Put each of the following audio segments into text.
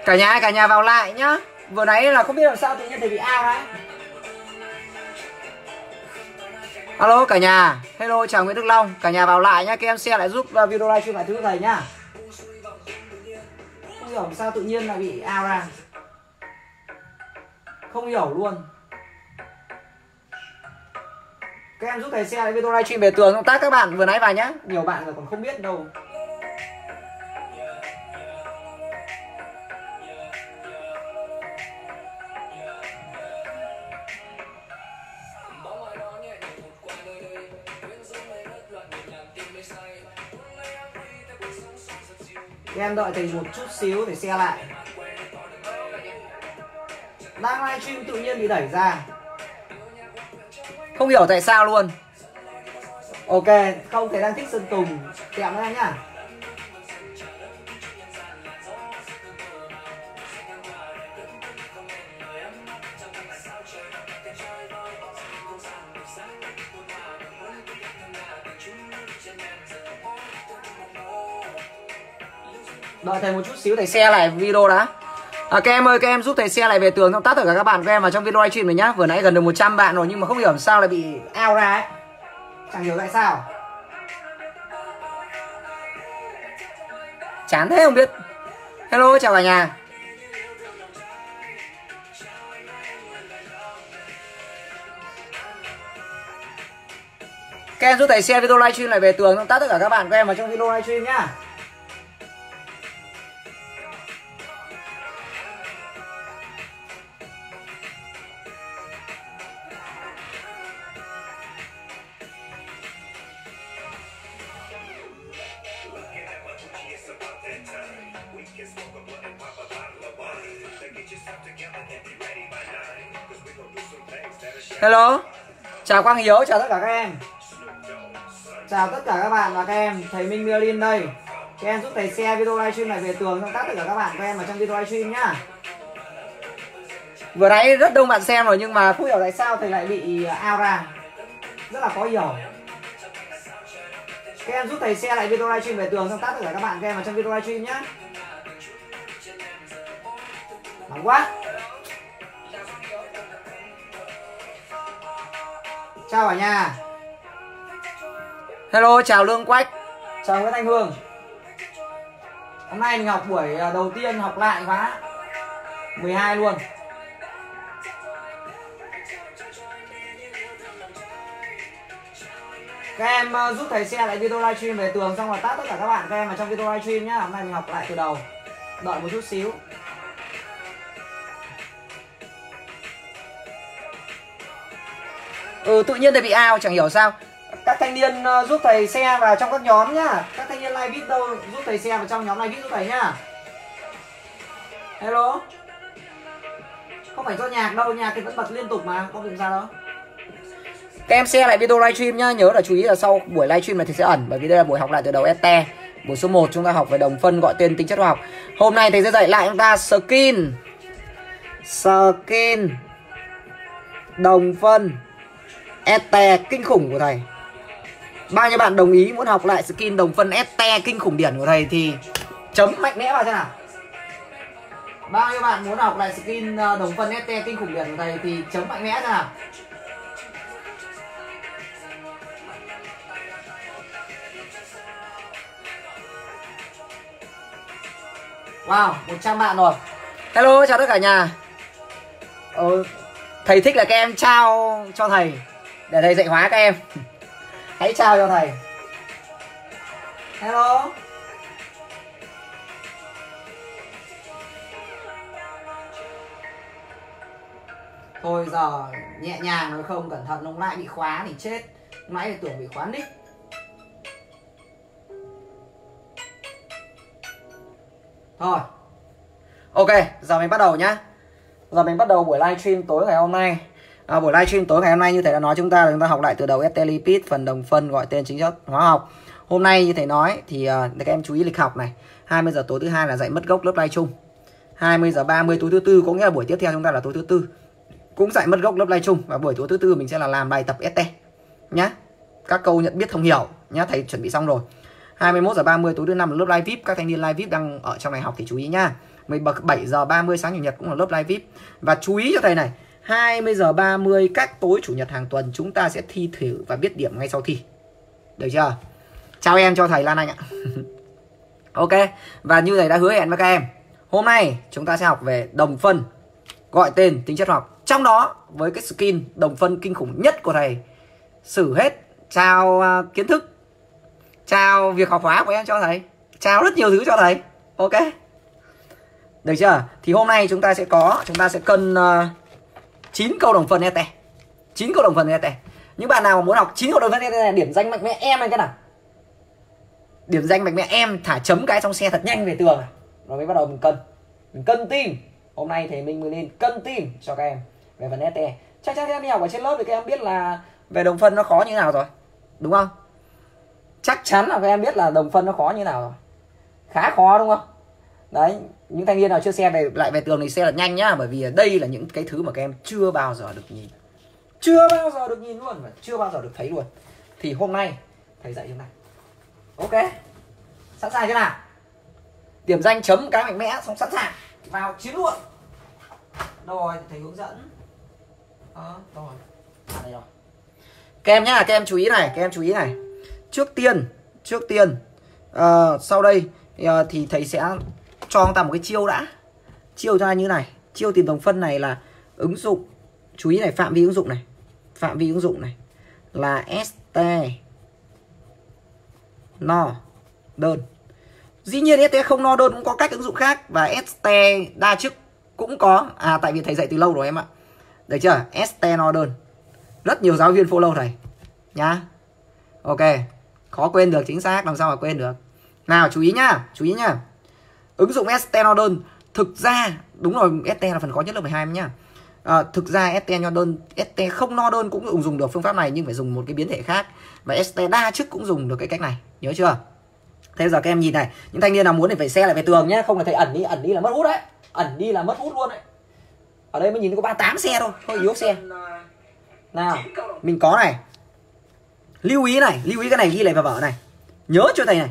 Cả nhà vào lại nhá. Vừa nãy là không biết làm sao tự nhiên thầy bị ao đấy. Alo cả nhà. Hello, chào Nguyễn Đức Long. Cả nhà vào lại nhá. Các em share lại giúp video livestream lại thứ thầy nhá. Không hiểu sao tự nhiên lại bị ao ra. Không hiểu luôn. Các em giúp thầy share lại video livestream về tường công tác các bạn vừa nãy vào nhá. Nhiều bạn rồi còn không biết đâu. Em đợi thầy một chút xíu để share lại. Đang livestream tự nhiên bị đẩy ra. Không hiểu tại sao luôn. Ok, không thầy đang thích Sơn Tùng. Kẹo nữa nhá. Đợi thầy một chút xíu thầy share lại video đã. Các em ơi, các em giúp thầy share lại về tường thông tắt tất cả các bạn của em vào trong video livestream này nhá. Vừa nãy gần được 100 bạn rồi nhưng mà không hiểu làm sao lại bị out ra ấy. Chẳng hiểu tại sao. Chán thế không biết. Hello, chào cả nhà. Các em giúp thầy share video livestream lại về tường thông tắt tất cả các bạn của em vào trong video livestream nhá. Hello, chào Quang Hiếu, chào tất cả các em. Chào tất cả các bạn và các em, thầy Minh Violin đây. Các em giúp thầy share video livestream này về tường thông tắt tất cả các bạn của em ở trong video livestream nhá. Vừa nãy rất đông bạn xem rồi nhưng mà không hiểu tại sao thầy lại bị out ra. Rất là khó hiểu. Các em giúp thầy share lại video livestream về tường thông tắt tất cả các bạn của em ở trong video livestream nhá. Nóng quá. Chào cả nhà. Hello, chào Lương Quách. Chào Nguyễn Thanh Hương. Hôm nay mình học buổi đầu tiên học lại khóa 12 luôn. Các em giúp thầy share lại video livestream về tường xong rồi tắt tất cả các bạn các em ở trong video livestream nhá. Hôm nay mình học lại từ đầu. Đợi một chút xíu. Tự nhiên thầy bị out chẳng hiểu sao. Các thanh niên giúp thầy share vào trong các nhóm nhá. Các thanh niên live vid đâu giúp thầy share vào trong nhóm live vid giúp thầy nhá. Hello. Không phải do nhạc đâu, nhạc thì vẫn bật liên tục mà, có việc sao đâu. Các em share lại video livestream nhá, nhớ là chú ý là sau buổi livestream này thì sẽ ẩn bởi vì đây là buổi học lại từ đầu ST. Buổi số 1 chúng ta học về đồng phân gọi tên tính chất hóa học. Hôm nay thầy sẽ dạy lại chúng ta skin. Đồng phân ST kinh khủng của thầy. Bao nhiêu bạn đồng ý muốn học lại skin đồng phân ST kinh khủng điển của thầy thì chấm mạnh mẽ vào xem nào. Bao nhiêu bạn muốn học lại skin đồng phân ST kinh khủng điển của thầy thì chấm mạnh mẽ xem nào. Wow, 100 bạn rồi. Hello, chào tất cả nhà. Thầy thích là các em trao cho thầy để thầy dạy hóa các em. Hãy trao cho thầy. Hello. Thôi giờ nhẹ nhàng nói không cẩn thận ông lại bị khóa thì chết. Nãy thì tưởng bị khóa nick. Thôi. Ok, giờ mình bắt đầu nhá. Giờ mình bắt đầu buổi livestream tối ngày hôm nay. Buổi livestream tối ngày hôm nay như thầy đã nói chúng ta học lại từ đầu ST lipid, phần đồng phân gọi tên chính chất hóa học. Hôm nay như thầy nói thì các em chú ý lịch học này. 20 giờ tối thứ hai là dạy mất gốc lớp live chung. 20 giờ 30 tối thứ tư có nghĩa là buổi tiếp theo chúng ta là tối thứ tư cũng dạy mất gốc lớp live chung, và buổi tối thứ tư mình sẽ là làm bài tập ST nhá. Các câu nhận biết thông hiểu nhá, thầy chuẩn bị xong rồi. 21 giờ 30 tối thứ năm là lớp live VIP, các thanh niên live VIP đang ở trong này học thì chú ý nhá. 17 giờ 30 sáng chủ nhật cũng là lớp live VIP. Và chú ý cho thầy này, 20 giờ 30 các tối chủ nhật hàng tuần chúng ta sẽ thi thử và biết điểm ngay sau thi. Được chưa? Chào em cho thầy Lan Anh ạ. Ok, và như thầy đã hứa hẹn với các em, hôm nay chúng ta sẽ học về đồng phân, gọi tên, tính chất học. Trong đó với cái skin đồng phân kinh khủng nhất của thầy xử hết. Chào kiến thức, chào việc học hóa của em cho thầy, chào rất nhiều thứ cho thầy. Ok, được chưa? Thì hôm nay chúng ta sẽ cân 9 câu đồng phân ET. 9 câu đồng phân ET. Những bạn nào mà muốn học 9 câu đồng phân ET này, điểm danh mạnh mẽ em này cái nào. Điểm danh mạnh mẽ em thả chấm cái trong xe thật nhanh về tường. Rồi mới bắt đầu mình cân. Mình cân tim. Hôm nay thì mình mới lên cân tim cho các em về phần ET. Chắc chắn các em đi học ở trên lớp thì các em biết là về đồng phân nó khó như thế nào rồi, đúng không? Chắc chắn là các em biết là đồng phân nó khó như thế nào rồi. Khá khó đúng không? Đấy, những thanh niên nào chưa xe lại về tường thì xe thật nhanh nhá. Bởi vì đây là những cái thứ mà các em chưa bao giờ được nhìn. Chưa bao giờ được nhìn luôn, và chưa bao giờ được thấy luôn. Thì hôm nay thầy dạy chúng ta. Ok, sẵn sàng chưa nào? Điểm danh chấm cái mạnh mẽ xong sẵn sàng vào chiến luôn. Rồi thầy hướng dẫn. Rồi đây rồi. Các em nhá, các em chú ý này, Trước tiên sau đây thì thầy sẽ cho chúng ta một cái chiêu đã. Chiêu cho như này. Chiêu tìm đồng phân này là ứng dụng. Chú ý này, phạm vi ứng dụng này. Phạm vi ứng dụng này là ST no đơn. Dĩ nhiên ST không no đơn cũng có cách ứng dụng khác. Và ST đa chức cũng có. Tại vì thầy dạy từ lâu rồi em ạ. Được chưa? ST no đơn. Rất nhiều giáo viên follow thầy nhá. Ok, khó quên được, chính xác, làm sao mà quên được. Nào chú ý nhá. Ứng dụng ST no đơn. Thực ra đúng rồi, ST là phần khó nhất lớp 12 nhá. Thực ra ST no đơn, ST không no đơn cũng dùng được phương pháp này, nhưng phải dùng một cái biến thể khác. Và ST đa chức cũng dùng được cái cách này, nhớ chưa? Thế giờ các em nhìn này, những thanh niên nào muốn thì phải xe lại về tường nhé, không là thầy ẩn đi là mất hút đấy. Ẩn đi là mất hút luôn đấy. Ở đây mới nhìn có 38 xe thôi, thôi yếu xe. Nào, mình có này. Lưu ý cái này ghi lại vào vở này. Nhớ cho thầy này.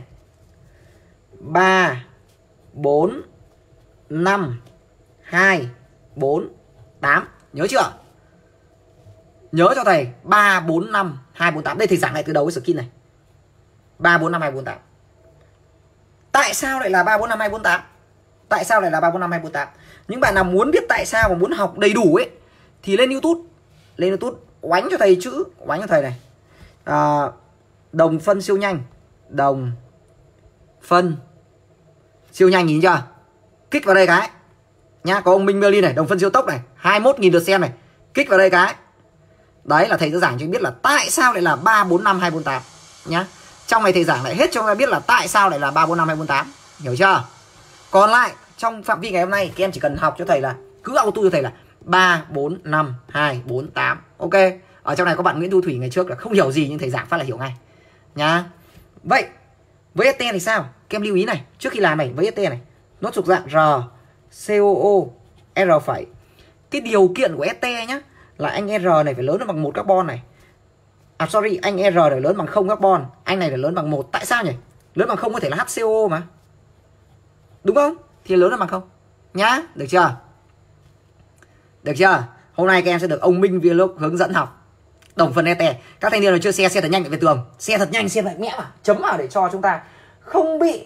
3 4 5 2 4 8. Nhớ chưa? Nhớ cho thầy 3 4 5 2 4 8. Đây thầy giảng lại từ đầu cái skin này. 3 4 5 2 4 8. Tại sao lại là 3 4 5 2 4 8? Tại sao lại là 3 4 5 2 4 8? Những bạn nào muốn biết tại sao và muốn học đầy đủ ấy thì lên YouTube. Oánh cho thầy chữ, oánh cho thầy này. Đồng phân siêu nhanh. Đồng phân siêu nhanh, nhìn chưa? Kích vào đây cái nhá, có ông Minh Merlin này, đồng phân siêu tốc này, 21.000 lượt xem này. Kích vào đây cái. Đấy là thầy sẽ giảng cho anh biết là tại sao lại là 3 4 5 2 4 8 nhá. Trong này thầy giảng lại hết cho chúng ta biết là tại sao lại là 3 4 5 2 4 8. Hiểu chưa? Còn lại trong phạm vi ngày hôm nay các em chỉ cần học cho thầy là cứ auto cho thầy là 3 4 5 2 4 8. Ok. Ở trong này có bạn Nguyễn Thu Thủy ngày trước là không hiểu gì nhưng thầy giảng phát là hiểu ngay nhá. Vậy với ST thì sao? Các em lưu ý này, trước khi làm này với ST này, nó thuộc dạng R COO R phẩy. Cái điều kiện của ST nhá là anh R này phải lớn hơn bằng 1 carbon này. Anh R này lớn bằng 0 carbon, anh này phải lớn bằng 1. Tại sao nhỉ? Lớn bằng 0 có thể là HCO mà. Đúng không? Thì lớn hơn bằng 0 nhá, được chưa? Được chưa? Hôm nay các em sẽ được ông Minh Vlog hướng dẫn học đồng phân ET. Các thanh niên nào chưa xe thật nhanh về tường, xe thật nhanh, xe mạnh mẽ mà chấm vào để cho chúng ta không bị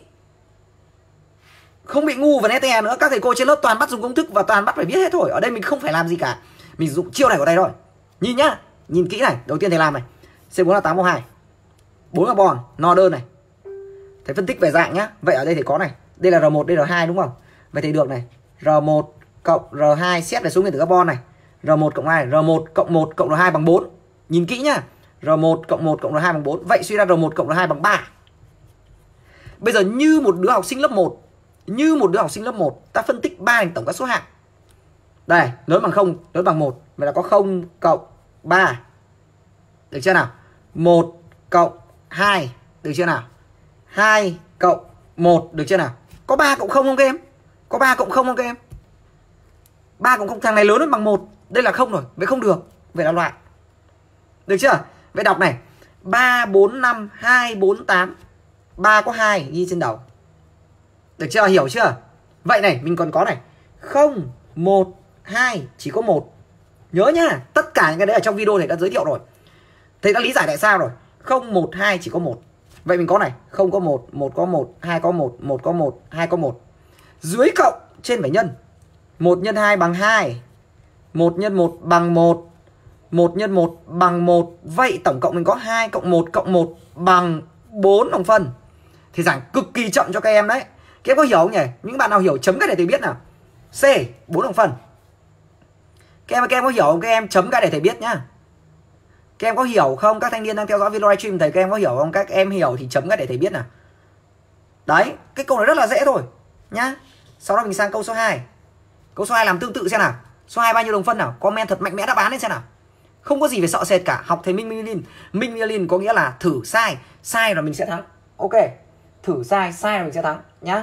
ngu về ET nữa. Các thầy cô trên lớp toàn bắt dùng công thức và toàn bắt phải viết hết thôi. Ở đây mình không phải làm gì cả, mình dùng chiêu này của thầy thôi. Nhìn nhá, nhìn kỹ này. Đầu tiên thầy làm này, C4 là 8O2, 4 carbon, no đơn này. Thầy phân tích về dạng nhá. Vậy ở đây thầy có này, đây là R1, đây là R2 đúng không? Vậy thầy được này, R1 cộng R2 xét về số nguyên tử carbon này. R1 cộng 2, R1 cộng 1 cộng R2 bằng 4. Nhìn kỹ nhá. R1 cộng 1 cộng R2 bằng 4. Vậy suy ra R1 cộng R2 bằng 3. Bây giờ như một đứa học sinh lớp 1, ta phân tích 3 thành tổng các số hạng. Đây, lớn bằng 0, lớn bằng 1. Vậy là có 0 cộng 3. Được chưa nào? 1 cộng 2. Được chưa nào? 2 cộng 1. Được chưa nào? Có 3 cộng 0 không các em? Có 3 cộng 0 không các em? 3 cộng 0, thằng này lớn hơn bằng 1. Đây là 0 rồi, vậy không được. Vậy là loại. Được chưa? Vậy đọc này, 3 4 5 2 4 8. 3 có 2 ghi trên đầu. Được chưa? Hiểu chưa? Vậy này, mình còn có này 0, 1, 2 chỉ có 1. Nhớ nhá, tất cả những cái đấy ở trong video thầy đã giới thiệu rồi. Thầy đã lý giải tại sao rồi. 0, 1, 2 chỉ có 1. Vậy mình có này, 0 có 1, 1 có 1, 2 có 1, 1 có 1, 2 có 1. Dưới cộng trên phải nhân. 1 nhân 2 bằng 2. 1 nhân 1 bằng 1. 1 nhân 1 bằng 1. Vậy tổng cộng mình có 2 cộng 1 cộng 1 bằng 4 đồng phân. Thì giảng cực kỳ chậm cho các em đấy. Các em có hiểu không nhỉ? Những bạn nào hiểu chấm cái để thầy biết nào. C 4 đồng phân. Các em có hiểu không? Các em chấm cái để thầy biết nhá. Các em có hiểu không? Các thanh niên đang theo dõi video livestream thầy, các em có hiểu không? Các em hiểu thì chấm cái để thầy biết nào. Đấy, cái câu này rất là dễ thôi nhá. Sau đó mình sang câu số 2. Câu số 2 làm tương tự xem nào. Số 2 bao nhiêu đồng phân nào? Comment thật mạnh mẽ đáp án lên xem nào. Không có gì phải sợ sệt cả. Học thầy Minh Milin có nghĩa là thử sai, sai rồi mình sẽ thắng. Ok. Thử sai, sai rồi mình sẽ thắng nhá.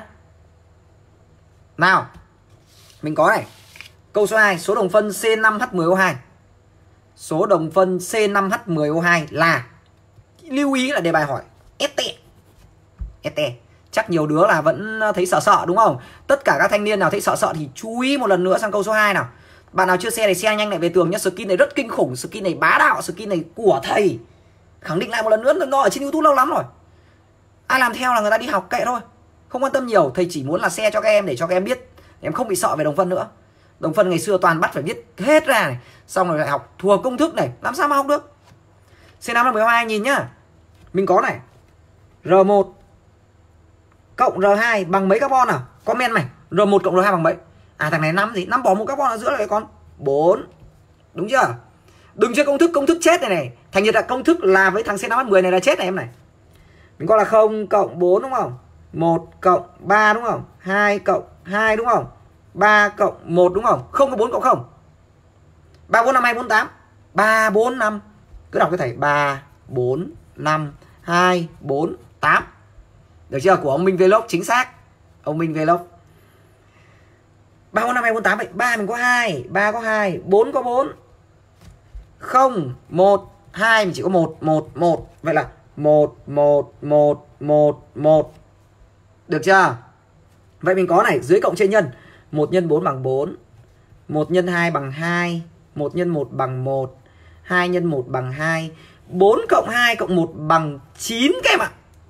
Nào. Mình có này. Câu số 2, số đồng phân C5H10O2. Số đồng phân C5H10O2 là, lưu ý là đề bài hỏi ST. ST. Chắc nhiều đứa là vẫn thấy sợ sợ đúng không? Tất cả các thanh niên nào thấy sợ sợ thì chú ý một lần nữa sang câu số 2 nào. Bạn nào chưa share thì share nhanh lại về tường nhé. Skin này rất kinh khủng, skin này bá đạo, skin này của thầy. Khẳng định lại một lần nữa, nó ở trên YouTube lâu lắm rồi. Ai làm theo là người ta đi học kệ thôi. Không quan tâm nhiều, thầy chỉ muốn là share cho các em để cho các em biết. Em không bị sợ về đồng phân nữa. Đồng phân ngày xưa toàn bắt phải viết hết ra này, xong rồi lại học thuộc công thức này, làm sao mà học được. C5H12 nhìn nhá. Mình có này. R1 cộng R2 bằng mấy carbon nào? Comment này. R1 cộng R2 bằng mấy? À thằng này 5 gì? 5 bỏ một carbon ở giữa là cái con 4. Đúng chưa? Đừng chơi công thức chết này này. Thành nhiệt là công thức là với thằng C5H10 này là chết này em này. Mình có là 0 cộng 4 đúng không? 1 cộng 3 đúng không? 2 cộng 2 đúng không? 3 cộng 1 đúng không? 0 có 4 cộng 0. 3, 4, 5, 2, 4, 8. 3, 4, 5. Cứ đọc cái thầy 3, 4, 5, 2, 4, 8. Được chưa? Của ông Minh Vlog chính xác. Ông Minh Vlog. 3, 4, 5, 2, 4, 8. Vậy 3 mình có 2. 3 có 2. 4 có 4. 0, 1, 2 mình chỉ có 1, 1, 1. Vậy là 1, 1, 1, 1, 1. Được chưa? Vậy mình có này, dưới cộng trên nhân. 1 nhân 4 bằng 4. 1 nhân 2 bằng 2. 1 nhân 1 bằng 1. 2 nhân 1 bằng 2. 4 cộng 2 cộng 1 bằng 9 các em ạ.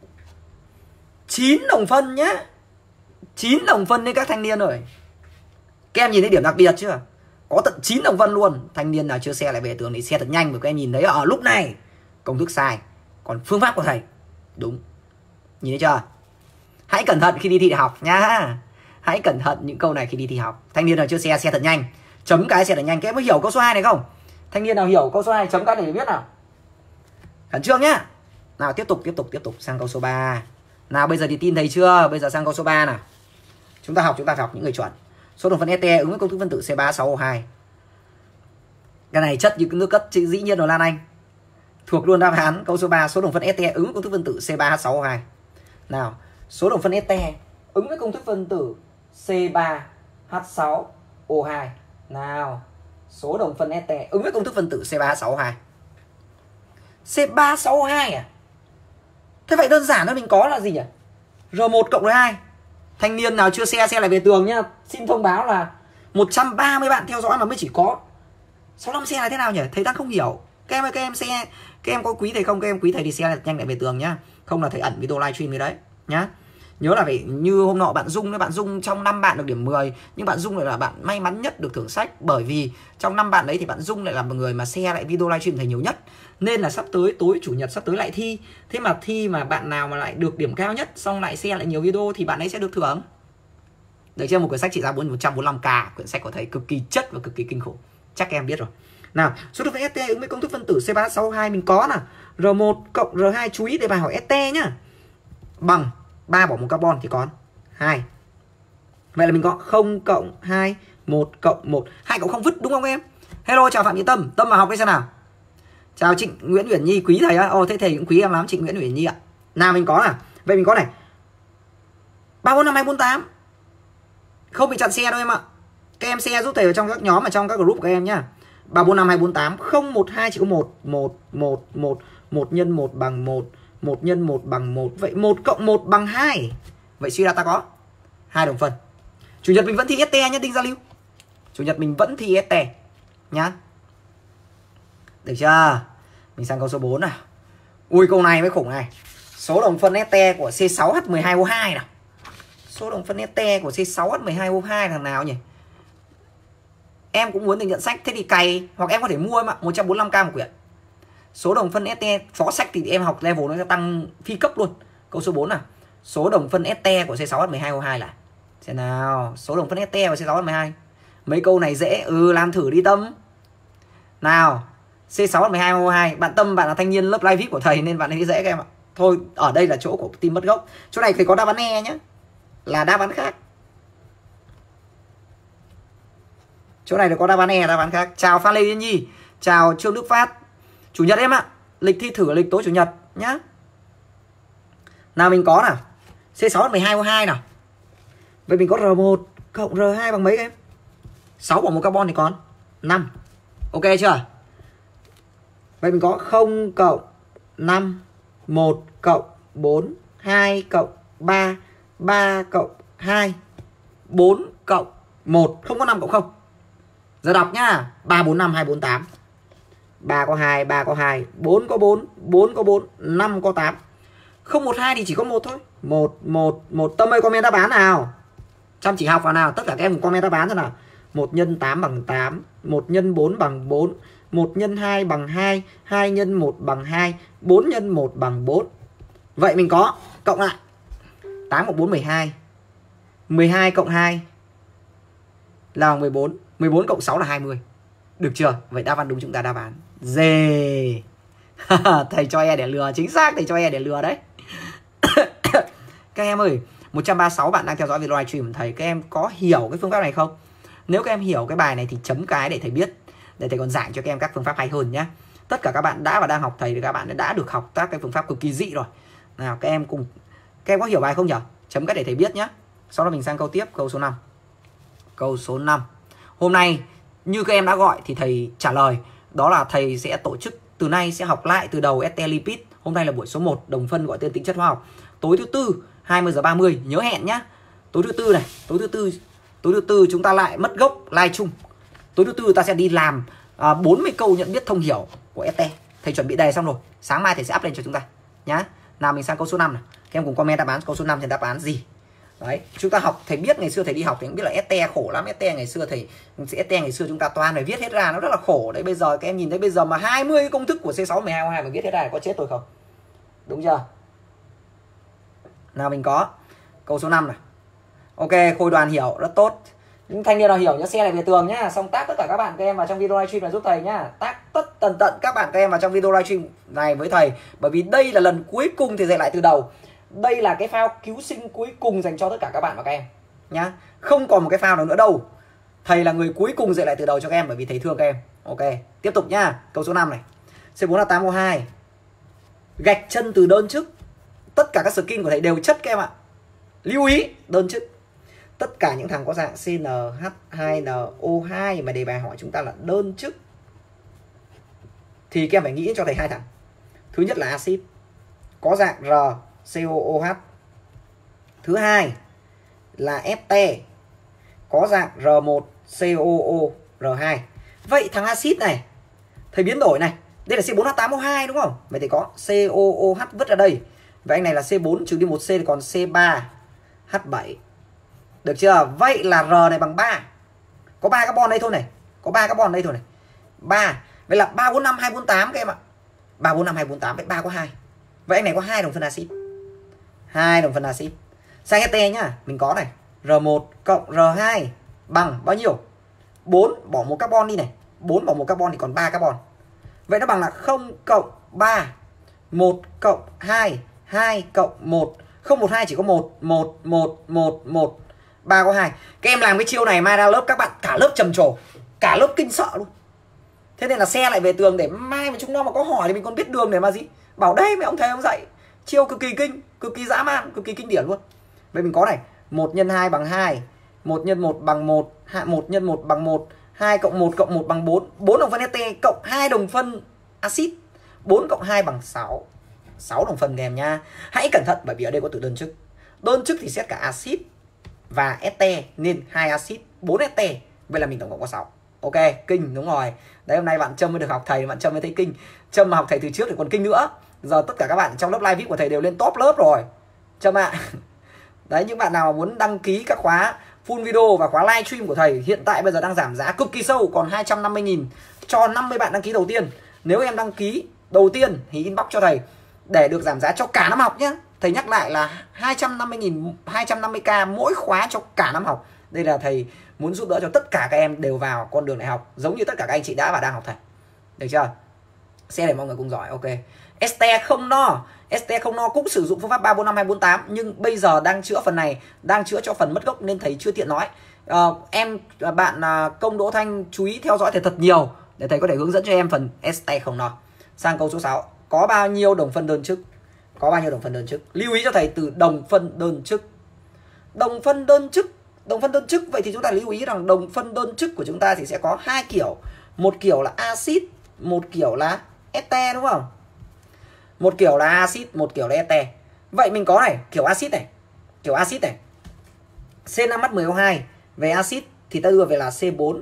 9 đồng phân nhá. 9 đồng phân đấy các thanh niên rồi. Các em nhìn thấy điểm đặc biệt chưa? Có tận 9 đồng phân luôn. Thanh niên nào chưa share lại về tường thì share thật nhanh. Bởi các em nhìn thấy ở lúc này công thức sai, còn phương pháp của thầy đúng. Nhìn thấy chưa? Hãy cẩn thận khi đi thi đại học nhá. Hãy cẩn thận những câu này khi đi thi học. Thanh niên nào chưa share thật nhanh. Chấm cái share thật nhanh. Các em có hiểu câu số 2 này không? Thanh niên nào hiểu câu số 2 chấm cái để biết nào. Khẩn trương nhá. Nào tiếp tục sang câu số 3. Nào bây giờ thì tin thầy chưa? Bây giờ sang câu số 3 nào. Chúng ta phải học những người chuẩn. Số đồng phân ST ứng với công thức phân tử C3H6O2. Cái này chất như nước cất dĩ nhiên rồi Lan Anh. Thuộc luôn đáp án câu số 3. Số đồng phân ST ứng với công thức phân tử C3H6O2. Nào, số đồng phân ST ứng với công thức phân tử C3H6O2. Nào, số đồng phân ST ứng với công thức phân tử C3H6O2. C3H6O2 à? Thế vậy đơn giản thôi, mình có là gì nhỉ? R1 cộng R2. Thanh niên nào chưa share lại về tường nhá. Xin thông báo là 130 bạn theo dõi mà mới chỉ có 65 share là thế nào nhỉ? Thầy đang không hiểu. Các em share, các em có quý thầy không? Các em quý thầy thì share nhanh lại về tường nhá. Không là thầy ẩn video livestream đấy đấy nhá. Nhớ là phải như hôm nọ bạn Dung, bạn Dung trong 5 bạn được điểm 10, nhưng bạn Dung lại là bạn may mắn nhất được thưởng sách, bởi vì trong 5 bạn đấy thì bạn Dung lại là một người mà share lại video livestream thầy nhiều nhất. Nên là sắp tới tối chủ nhật sắp tới lại thi. Thế mà thi mà bạn nào mà lại được điểm cao nhất xong lại share lại nhiều video thì bạn ấy sẽ được thưởng. Được chưa? Một quyển sách trị giá 145k, quyển sách của thầy cực kỳ chất và cực kỳ kinh khủng. Chắc em biết rồi. Nào, số đồng phân ST ứng với công thức phân tử C3H6O2 mình có nào. R1 cộng R2, chú ý để bài hỏi ST nhá. Bằng 3 bỏ 1 carbon thì còn 2. Vậy là mình có 0 cộng 2, 1 cộng 1. 2 cộng 0 vứt đúng không em? Hello, chào Phạm Nhị Tâm. Tâm vào học đi xem nào. Chào Trịnh Nguyễn Uyển Nhi, quý thầy á. Ồ, thế thầy cũng quý em lắm, Trịnh Nguyễn Uyển Nhi ạ. Nào mình có nào. Vậy mình có này 3, 4, 5, 2, 4, 8. Không bị chặn xe đâu em ạ. Các em share giúp thầy ở trong các nhóm, ở trong các group của em nhá. 3, 4, 5, 2, 4, 8. 0, 1, 2 chỉ có 1. 1, 1, 1. 1 nhân 1 bằng 1. 1 nhân 1 bằng 1. Vậy 1 cộng 1 bằng 2. Vậy suy ra ta có 2 đồng phân. Chủ nhật mình vẫn thi ST nhá Đinh Gia Lưu. Chủ nhật mình vẫn thi ST nhá. Được chưa? Mình sang câu số 4 nào. Ui câu này mới khủng này. Số đồng phân ST của C6H12O2 nào. Số đồng phân ST của C6H12O2 thằng nào nhỉ? Em cũng muốn được nhận sách, thế thì cày hoặc em có thể mua em ạ, 145k một quyển. Số đồng phân ST phó sách thì em học level nó sẽ tăng phi cấp luôn. Câu số 4 nào. Số đồng phân ST của C6H12O2 là xem nào, số đồng phân ST của C6H12. Mấy câu này dễ, làm thử đi Tâm. Nào, C6H12O2, bạn Tâm bạn là thanh niên lớp live VIP của thầy nên bạn thấy dễ các em ạ. Thôi, ở đây là chỗ của team mất gốc. Chỗ này thì có đáp án E nhé, là đáp án khác. Chỗ này là có đáp án E, đáp án khác. Chào Phan Lê Yên Nhi, chào Trương Đức Phát. Chủ nhật em ạ, lịch thi thử lịch tối chủ nhật nhá. Nào mình có nào, C6H12O2 nào. Vậy mình có R1 cộng R2 bằng mấy em? 6 bỏ 1 carbon thì còn 5. Ok chưa? Vậy mình có 0 cộng 5, 1 cộng 4, 2 cộng 3, 3 cộng 2, 4 cộng 1, không có 5 cộng 0. Giờ đọc nhá, 3, 4, 5, 2, 4, 8. 3 có 2, 3 có 2, 4 có 4, 4 có 4, 5 có 8. Không 1, 2 thì chỉ có 1 thôi. 1, 1, 1. Tâm ơi comment đáp án nào. Chăm chỉ học vào nào, tất cả các em cùng comment đáp án thôi nào. 1 nhân 8 bằng 8, 1 nhân 4 bằng 4, 1 nhân 2 bằng 2, 2 nhân 1 bằng 2, 4 nhân 1 bằng 4. Vậy mình có cộng lại 8 cộng 4 12, 12 cộng 2 là 14, 14 cộng 6 là 20. Được chưa? Vậy đáp án đúng chúng ta đáp án D. Thầy cho E để lừa, chính xác thầy cho E để lừa đấy. Các em ơi, 136 bạn đang theo dõi video livestream của thầy, các em có hiểu cái phương pháp này không? Nếu các em hiểu cái bài này thì chấm cái để thầy biết, để thầy còn giảng cho các em các phương pháp hay hơn nhé. Tất cả các bạn đã và đang học thầy thì các bạn đã được học các cái phương pháp cực kỳ dị rồi. Nào các em có hiểu bài không nhỉ? Chấm cái để thầy biết nhé. Sau đó mình sang câu tiếp, câu số 5. Câu số 5. Hôm nay như các em đã gọi thì thầy trả lời, đó là thầy sẽ tổ chức từ nay sẽ học lại từ đầu ST Lipid. Hôm nay là buổi số 1, đồng phân gọi tên tính chất hóa học. Tối thứ tư 20 giờ 30 nhớ hẹn nhá. Tối thứ tư này, tối thứ tư chúng ta lại mất gốc live chung. Tối thứ tư ta sẽ đi làm 40 câu nhận biết thông hiểu của ST. Thầy chuẩn bị đề xong rồi, sáng mai thầy sẽ up lên cho chúng ta nhá. Nào mình sang câu số 5 này. Các em cùng comment đáp án câu số 5 thì đáp án gì. Đấy, chúng ta học, thầy biết ngày xưa thầy đi học thì cũng biết là ST khổ lắm. ST ngày xưa chúng ta toàn phải viết hết ra, nó rất là khổ. Đấy bây giờ các em nhìn thấy bây giờ mà 20 cái công thức của C6H12O2 mà viết hết ra có chết tôi không? Đúng chưa? Nào mình có câu số 5 này. Ok, khối đoàn hiểu rất tốt. Những thanh niên nào hiểu nhá, xe này về tường nhá. Xong tag tất cả các bạn các em vào trong video livestream này giúp thầy nhá. Tag tận các bạn các em vào trong video livestream này với thầy, bởi vì đây là lần cuối cùng thầy dạy lại từ đầu. Đây là cái phao cứu sinh cuối cùng dành cho tất cả các bạn và các em nhá. Không còn một cái phao nào nữa đâu. Thầy là người cuối cùng dạy lại từ đầu cho các em bởi vì thầy thương các em. Ok, tiếp tục nhá. Câu số 5 này. C4H8O2. Gạch chân từ đơn chức. Tất cả các skin của thầy đều chất các em ạ. Lưu ý, đơn chức. Tất cả những thằng có dạng CnH2nO2 mà đề bài hỏi chúng ta là đơn chức thì các em phải nghĩ cho thầy 2 thằng. Thứ nhất là axit có dạng RCOOH. Thứ hai là ete có dạng R1COOR2. Vậy thằng axit này thầy biến đổi này, đây là C4H8O2 đúng không? Vậy thì có COOH vứt ra đây. Vậy anh này là C4 trừ đi 1C thì còn C3H7. Được chưa? Vậy là R này bằng 3. Có 3 carbon đây thôi này. Có 3 carbon đây thôi này. 3. Vậy là 3, 4, 5, 2, 4, 8 các em ạ. 3, 4, 5, 2, 4, 8. Vậy 3 có 2. Vậy anh này có 2 đồng phân axit. 2 đồng phân axit. Sang ST nhá. Mình có này. R1 cộng R2 bằng bao nhiêu? 4 bỏ 1 carbon đi này. 4 bỏ 1 carbon thì còn 3 carbon. Vậy nó bằng là 0 cộng 3. 1 cộng 2. 2 cộng 1. 0, 1, 2 chỉ có 1. 1, 1, 1, 1. 3 có 2. Các em làm cái chiêu này mai ra lớp các bạn cả lớp trầm trồ, cả lớp kinh sợ luôn. Thế nên là xe lại về tường để mai mà chúng nó mà có hỏi thì mình còn biết đường để mà gì. Bảo đây mấy ông thầy ông dạy. Chiêu cực kỳ kinh, cực kỳ dã man, cực kỳ kinh điển luôn. Vậy mình có này, 1 x 2 bằng 2, 1 x 1 bằng 1, 1 x 1 bằng 1, 2 cộng 1 cộng 1 bằng 4, 4 đồng phân ST cộng 2 đồng phân axit. 4 cộng 2 bằng 6. 6 đồng phân kèm nha. Hãy cẩn thận bởi vì ở đây có từ đơn chức. Đơn chức thì xét cả axit và este nên 2 axit 4 este. Vậy là mình tổng cộng có 6. Ok, kinh, đúng rồi. Đấy, hôm nay bạn Trâm mới được học thầy, bạn Trâm mới thấy kinh. Trâm mà học thầy từ trước thì còn kinh nữa. Giờ tất cả các bạn trong lớp live VIP của thầy đều lên top lớp rồi. Trâm ạ. Đấy, những bạn nào mà muốn đăng ký các khóa full video và khóa live stream của thầy hiện tại bây giờ đang giảm giá cực kỳ sâu, còn 250.000 cho 50 bạn đăng ký đầu tiên. Nếu em đăng ký đầu tiên thì inbox cho thầy để được giảm giá cho cả năm học nhé. Thầy nhắc lại là 250.000, 250k mỗi khóa cho cả năm học. Đây là thầy muốn giúp đỡ cho tất cả các em đều vào con đường đại học, giống như tất cả các anh chị đã và đang học thầy. Được chưa? Xe để mọi người cùng giỏi. Ok. Este không no. Este không no cũng sử dụng phương pháp 345 248 nhưng bây giờ đang chữa phần này, đang chữa cho phần mất gốc nên thầy chưa tiện nói. Bạn Công Đỗ Thanh chú ý theo dõi thầy thật nhiều để thầy có thể hướng dẫn cho em phần este không no. Sang câu số 6. Có bao nhiêu đồng phân đơn chức? Có bao nhiêu đồng phân đơn chức? Lưu ý cho thầy từ đồng phân đơn chức. Đồng phân đơn chức. Đồng phân đơn chức, vậy thì chúng ta lưu ý rằng đồng phân đơn chức của chúng ta thì sẽ có hai kiểu. Một kiểu là axit, một kiểu là este, đúng không? Một kiểu là axit, một kiểu là este. Vậy mình có này, kiểu axit này. Kiểu axit này. C5H10O2 về axit thì ta đưa về là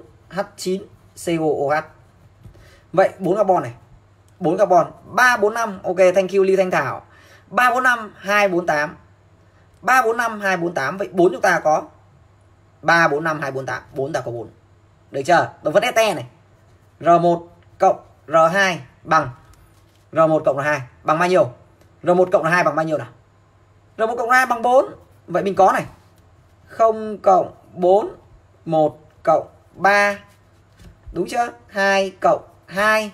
C4H9COOH. Vậy 4 carbon này. 4 carbon, 345. Ok, thank you Ly Thanh Thảo. 345 248. 345 248. Vậy 4 chúng ta có 345 248. 4 ta có 4. Được chưa? Đồng phân este này. R1 cộng R2 bằng R1 cộng R2 bằng bao nhiêu? R1 cộng R2 bằng bao nhiêu nào? R1 cộng R2 bằng 4. Vậy mình có này 0 cộng 4, 1 cộng 3. Đúng chưa? 2 cộng 2,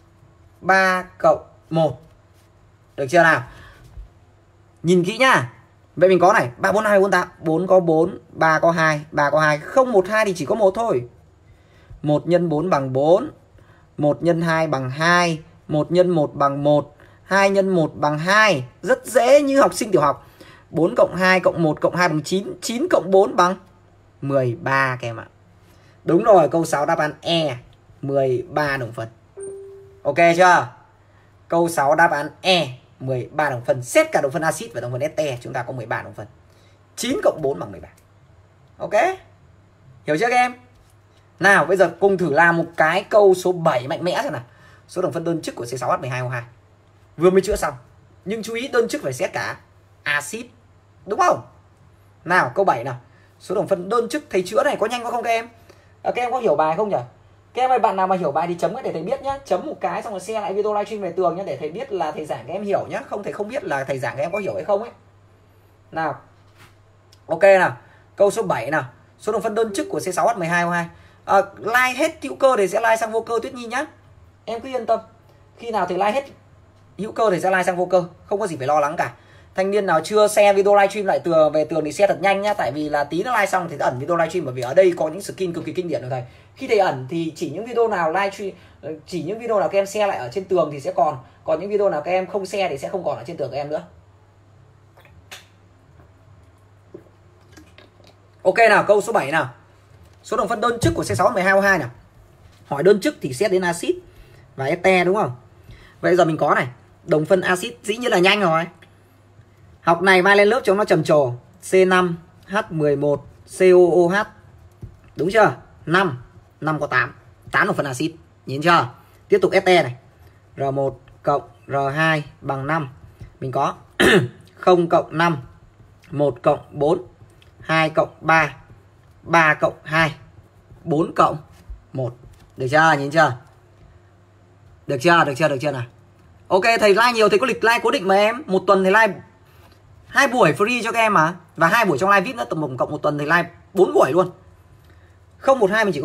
3 cộng 1. Được chưa nào? Nhìn kỹ nhá. Vậy mình có này 3, 4, 2, 4, 8. 4 có 4, 3 có 2, 3 có 2. Không 1, 2 thì chỉ có 1 thôi. 1 nhân 4 bằng 4. 1 nhân 2 bằng 2. 1 nhân 1 bằng 1. 2 nhân 1 bằng 2. Rất dễ như học sinh tiểu học. 4 cộng 2 cộng 1 cộng 2 bằng 9. 9 cộng 4 bằng 13 các em ạ. Đúng rồi, câu 6 đáp án E, 13 đồng phân. Ok chưa? Câu 6 đáp án E, 13 đồng phân. Xét cả đồng phân axit và đồng phân este chúng ta có 13 đồng phân. 9 cộng 4 bằng 13. Ok? Hiểu chưa các em? Nào, bây giờ cùng thử làm một cái câu số 7 mạnh mẽ xem nào. Số đồng phân đơn chức của C6H12O2. Vừa mới chữa xong. Nhưng chú ý đơn chức phải xét cả axit. Đúng không? Nào, câu 7 nào. Số đồng phân đơn chức thầy chữa này có nhanh không các em? Các em có hiểu bài không nhỉ? Các em ơi, bạn nào mà hiểu bài thì chấm để thầy biết nhá. Chấm một cái xong rồi share lại video livestream về tường nhá, để thầy biết là thầy giảng các em hiểu nhá. Không thầy không biết là thầy giảng các em có hiểu hay không ấy. Nào. Ok nào. Câu số 7 nào. Số đồng phân đơn chức của C6H12O2. Like hết hữu cơ thì sẽ like sang vô cơ Tuyết Nhi nhá. Em cứ yên tâm. Khi nào thầy like hết hữu cơ thì sẽ like sang vô cơ, không có gì phải lo lắng cả. Thanh niên nào chưa share video livestream lại về tường thì share thật nhanh nhá, tại vì là tí nó like xong thì ẩn video livestream, bởi vì ở đây có những skin cực kỳ kinh điển của thầy. Khi thầy ẩn thì chỉ những video nào livestream, chỉ những video nào các em share lại ở trên tường thì sẽ còn những video nào các em không share thì sẽ không còn ở trên tường các em nữa. Ok nào, câu số 7 nào. Số đồng phân đơn chức của C6H12O2 nào. Hỏi đơn chức thì xét đến axit và este đúng không? Vậy giờ mình có này, đồng phân axit dĩ nhiên là nhanh rồi. Học này mai lên lớp cho nó trầm trồ. C5H11COOH. Đúng chưa? 5 có 8 đồng phân axit. Nhìn chưa? Tiếp tục este này. R1 cộng R2 bằng 5. Mình có 0 cộng 5, 1 cộng 4, 2 cộng 3, 3 cộng 2, 4 cộng 1. Được chưa? Nhìn chưa? Được chưa? Được chưa nào? Ok, thầy like nhiều, thầy có lịch like cố định mà em. Một tuần thầy like 2 buổi free cho các em mà. Và 2 buổi trong live VIP nữa, tổng cộng một tuần thầy like 4 buổi luôn. 012 mình chỉ có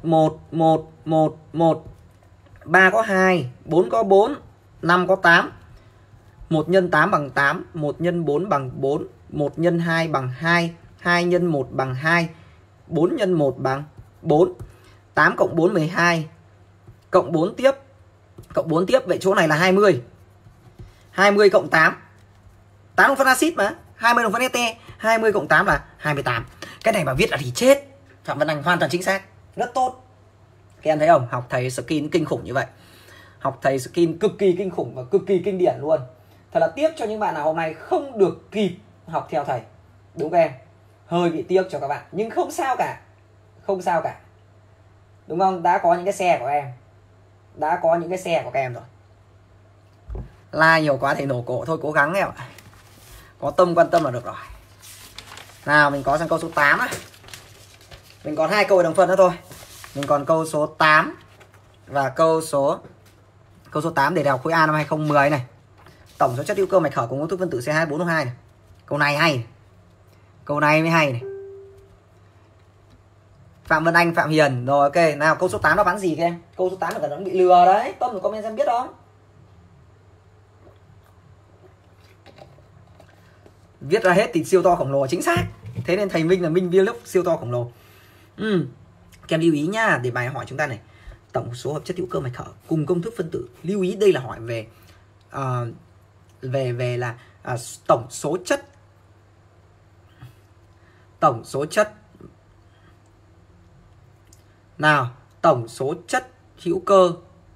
1, 3 có 2, 4 có 4, 5 có 8. 1 nhân 8 bằng 8, 1 nhân 4 bằng 4, 1 nhân 2 bằng 2, 2 nhân 1 bằng 2, 4 nhân 1 bằng 4. 8 cộng 4 12. Cộng 4 tiếp. Vậy chỗ này là 20. 20 cộng 8. 8 đồng phân axit mà, 20 đồng phân este, 20 cộng 8 là 28. Cái này mà viết là thì chết. Phạm Văn Anh hoàn toàn chính xác, rất tốt. Các em thấy không? Học thầy skin kinh khủng như vậy. Học thầy skin cực kỳ kinh khủng và cực kỳ kinh điển luôn. Thật là tiếc cho những bạn nào hôm nay không được kịp học theo thầy. Đúng không em? hơi bị tiếc cho các bạn, nhưng không sao cả, không sao cả, đúng không? Đã có những cái xe của em, đã có những cái xe của các em rồi. Like nhiều quá thì nổ cổ thôi, cố gắng em ạ, có tâm quan tâm là được rồi. Nào mình có sang câu số 8 á, mình còn 2 câu đồng phân nữa thôi, mình còn câu số 8 và câu số 8 để đại học khối A năm 2010 này. Tổng số chất hữu cơ mạch khở cùng công thức phân tử C2H4O2 này. Câu này hay này. Câu này mới hay này. Phạm Vân Anh, Phạm Hiền. Rồi ok, nào câu số 8 đáp án gì các em? Câu số 8 là nó bị lừa đấy. Tâm comment em biết không? Viết ra hết thì siêu to khổng lồ, chính xác. Thế nên thầy Minh là Minh Vlog siêu to khổng lồ. Các em lưu ý nhá, để bài hỏi chúng ta này. Tổng số hợp chất hữu cơ mạch khở cùng công thức phân tử. Lưu ý đây là hỏi về tổng số chất nào, tổng số chất hữu cơ.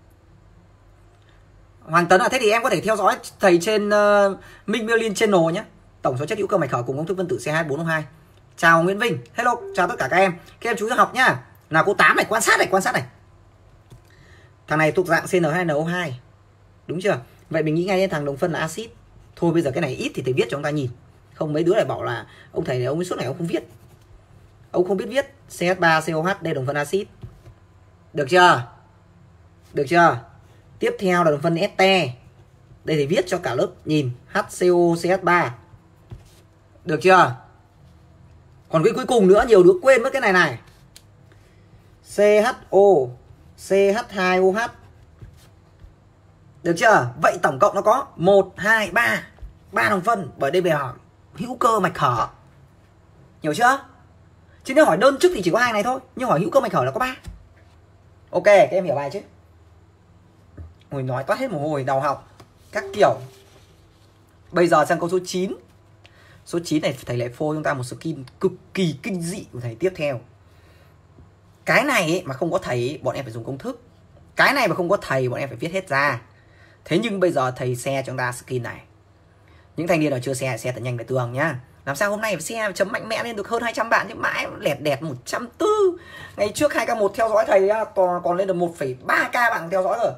Hoàng Tấn thế thì em có thể theo dõi thầy trên Minh Merlin Channel nhé. Tổng số chất hữu cơ mạch khở cùng công thức phân tử C2H4O2. Chào Nguyễn Vinh, hello, chào tất cả các em chú ý học nhá. Nào câu 8 này, quan sát này. Thằng này thuộc dạng CN2NO2, đúng chưa? Vậy mình nghĩ ngay đến thằng đồng phân là axit. Thôi bây giờ cái này ít thì thầy viết cho chúng ta nhìn. Không mấy đứa lại bảo là ông thầy này, ông ấy suốt này ông không viết. Ông không biết viết CH3COH, đây đồng phân axit. Được chưa? Được chưa? Tiếp theo là đồng phân este. Đây thầy viết cho cả lớp nhìn, HCOCH3. Được chưa? Còn cái cuối cùng nữa, nhiều đứa quên mất cái này này. CHO, CH2OH. Được chưa? Vậy tổng cộng nó có 1, 2, 3 đồng phân. Bởi đây về hỏi hữu cơ mạch khở. Hiểu chưa? Chứ nếu hỏi đơn chức thì chỉ có 2 này thôi, nhưng hỏi hữu cơ mạch khở là có 3. Ok, các em hiểu bài chứ? Ôi nói toát hết mồ hôi, đầu học các kiểu. Bây giờ sang câu số 9. Số 9 này thầy lại phô chúng ta một skin cực kỳ kinh dị của thầy tiếp theo. Cái này ấy, mà không có thầy ấy, bọn em phải dùng công thức. Cái này mà không có thầy bọn em phải viết hết ra. Thế nhưng bây giờ thầy share cho chúng ta skin này. Những thanh niên nào chưa share thật nhanh về tường nhá. Làm sao hôm nay phải share chấm mạnh mẽ lên được hơn 200 bạn chứ mãi lẹt đẹt 140. Ngày trước 2K1 theo dõi thầy còn lên được 1,3K bạn theo dõi rồi.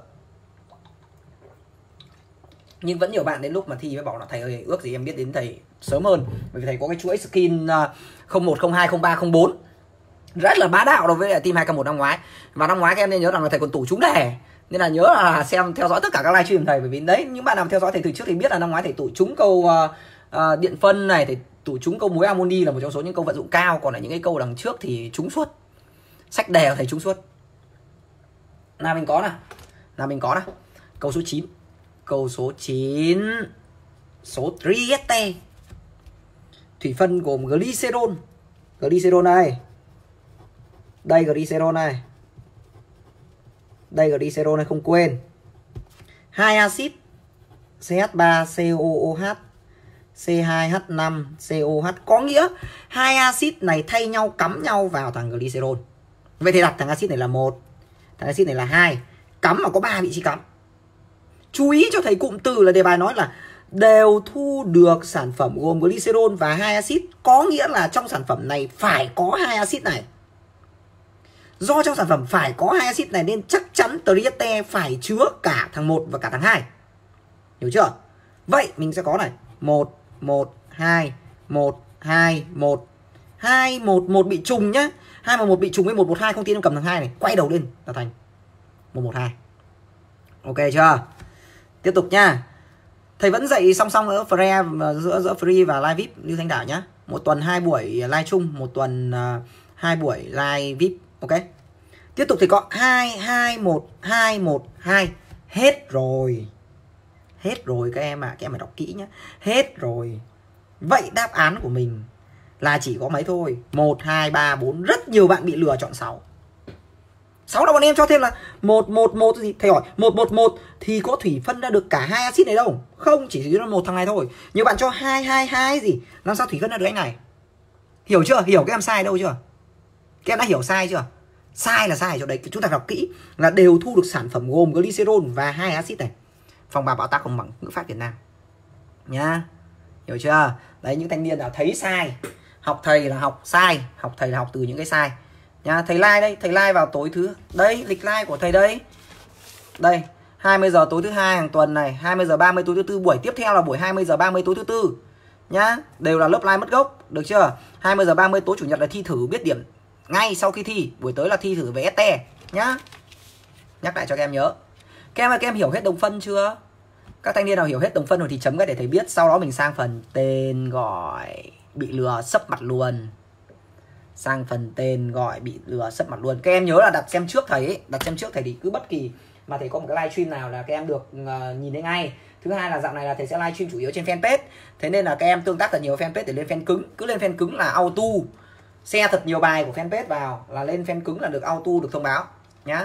Nhưng vẫn nhiều bạn đến lúc mà thi mới bảo là thầy ơi, ước gì em biết đến thầy sớm hơn. Bởi vì thầy có cái chuỗi skin 01, 02, 03, 04 rất là bá đạo đối với team 2K1 năm ngoái. Và năm ngoái các em nên nhớ rằng là thầy còn tủ trúng đề. Nên là nhớ là xem theo dõi tất cả các livestream thầy. Bởi vì đấy, những bạn nào theo dõi thầy từ trước thì biết là năm ngoái thầy tủ trúng câu điện phân này, thầy tủ trúng câu muối amoni là một trong số những câu vận dụng cao. Còn là những cái câu đằng trước thì trúng suốt. Sách đề thầy trúng suốt. Nào mình có nào. Câu số 9. Câu số 9. Số Trieste. Thủy phân gồm glycerol. Glycerol này. Đây glycerol này. Đây glycerol này không quên. 2 axit CH3COOH, C2H5COH. Có nghĩa 2 axit này thay nhau cắm nhau vào thằng glycerol. Vậy thì đặt thằng axit này là 1, thằng axit này là 2. Cắm mà có 3 vị trí cắm. Chú ý cho thầy cụm từ là đề bài nói là đều thu được sản phẩm gồm glycerol và 2 axit. Có nghĩa là trong sản phẩm này phải có 2 axit này. Do trong sản phẩm phải có 2 axit này nên chắc chắn Trieste phải chứa cả thằng 1 và cả thằng 2. Hiểu chưa? Vậy mình sẽ có này 1, 1, 2, 1, 2, 1, 2, 1, 1 bị trùng nhá. 2 mà 1 bị trùng với 1, 1, 2 không tin em cầm thằng 2 này. Quay đầu lên là thành 1, 1, 2. Ok chưa? Tiếp tục nha. Thầy vẫn dạy song song giữa free và live VIP như Thanh Đảo nhá. Một tuần 2 buổi live chung, một tuần 2 buổi live VIP. Ok. Tiếp tục thì có 2, 2, 1, 2, 1, 2. Hết rồi. Hết rồi các em ạ. Các em phải đọc kỹ nhé. Hết rồi. Vậy đáp án của mình là chỉ có mấy thôi. 1, 2, 3, 4. Rất nhiều bạn bị lừa chọn 6. 6 là bọn em cho thêm là 1, 1, 1 gì? Thầy hỏi 1, 1, 1 thì có thủy phân ra được cả 2 axit này đâu. Không, chỉ là một thằng này thôi. Nhiều bạn cho 2, 2, 2 gì? Làm sao thủy phân ra được anh này? Hiểu chưa? Hiểu các em sai đâu chưa? Các em đã hiểu sai chưa? Sai là sai ở chỗ đấy. Chúng ta phải đọc kỹ là đều thu được sản phẩm gồm glycerol và 2 axit này. Phòng bà bảo ta không bằng ngữ pháp Việt Nam nhá. Hiểu chưa? Đấy, những thanh niên nào thấy sai Học thầy là học sai, học thầy là học từ những cái sai nhá. Thầy like đây, thầy like vào tối thứ đây, lịch like của thầy đây. Đây, 20 giờ tối thứ hai hàng tuần này, 20 giờ 30 tối thứ tư, buổi tiếp theo là buổi 20 giờ 30 tối thứ tư nhá. Đều là lớp like mất gốc, được chưa? 20 giờ 30 tối chủ nhật là thi thử biết điểm ngay sau khi thi, buổi tới là thi thử về ST nhá. Nhắc lại cho các em nhớ. Các em hiểu hết đồng phân chưa? Các thanh niên nào hiểu hết đồng phân rồi thì chấm cái để thầy biết. Sau đó mình sang phần tên gọi bị lừa sấp mặt luôn. Sang phần tên gọi bị lừa sấp mặt luôn. Các em nhớ là đặt xem trước thầy ấy. Đặt xem trước thầy thì cứ bất kỳ mà thầy có một cái livestream nào là các em được nhìn thấy ngay. Thứ hai là dạo này là thầy sẽ livestream chủ yếu trên fanpage. Thế nên là các em tương tác thật nhiều fanpage để lên fan cứng. Cứ lên fan cứng là auto share thật nhiều bài của fanpage vào là lên fan cứng là được auto được thông báo nhá.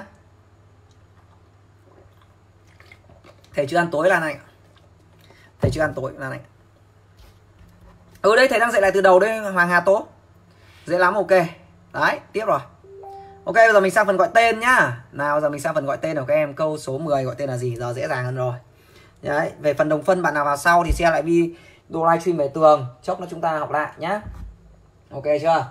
Thầy chưa ăn tối là này. Thầy chưa ăn tối là này. Đây thầy đang dạy lại từ đầu đây Hoàng Hà Tố. Dễ lắm, ok. Đấy, tiếp rồi. Ok, bây giờ mình sang phần gọi tên nhá. Nào, giờ mình sang phần gọi tên của các em. Câu số 10 gọi tên là gì? Giờ dễ dàng hơn rồi. Đấy, về phần đồng phân bạn nào vào sau thì share lại video livestream về tường. Chốc nữa chúng ta học lại nhá. Ok chưa?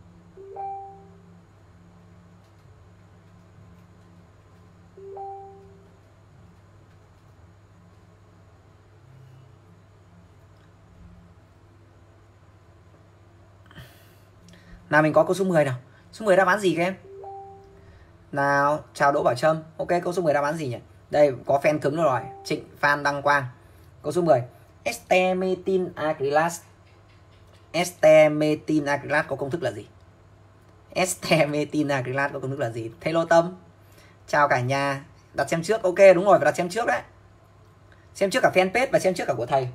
Nào mình có câu số 10 nào. Số 10 đáp án gì các em? Nào, chào Đỗ Bảo Trâm. Ok, câu số 10 đáp án gì nhỉ? Đây, có fan cứng rồi. Trịnh Phan Đăng Quang. Câu số 10. Ester methyl acrylat. Ester methyl acrylat có công thức là gì? Ester methyl acrylat có công thức là gì? Thầy Lô Tâm. Chào cả nhà. Đặt xem trước. Ok, đúng rồi, phải đặt xem trước đấy. Xem trước cả fanpage và xem trước cả của thầy.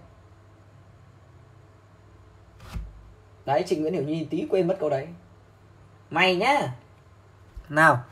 Đấy, Trịnh Nguyễn Hiểu Nhi tí quên mất câu đấy. Mày nhá. Nào.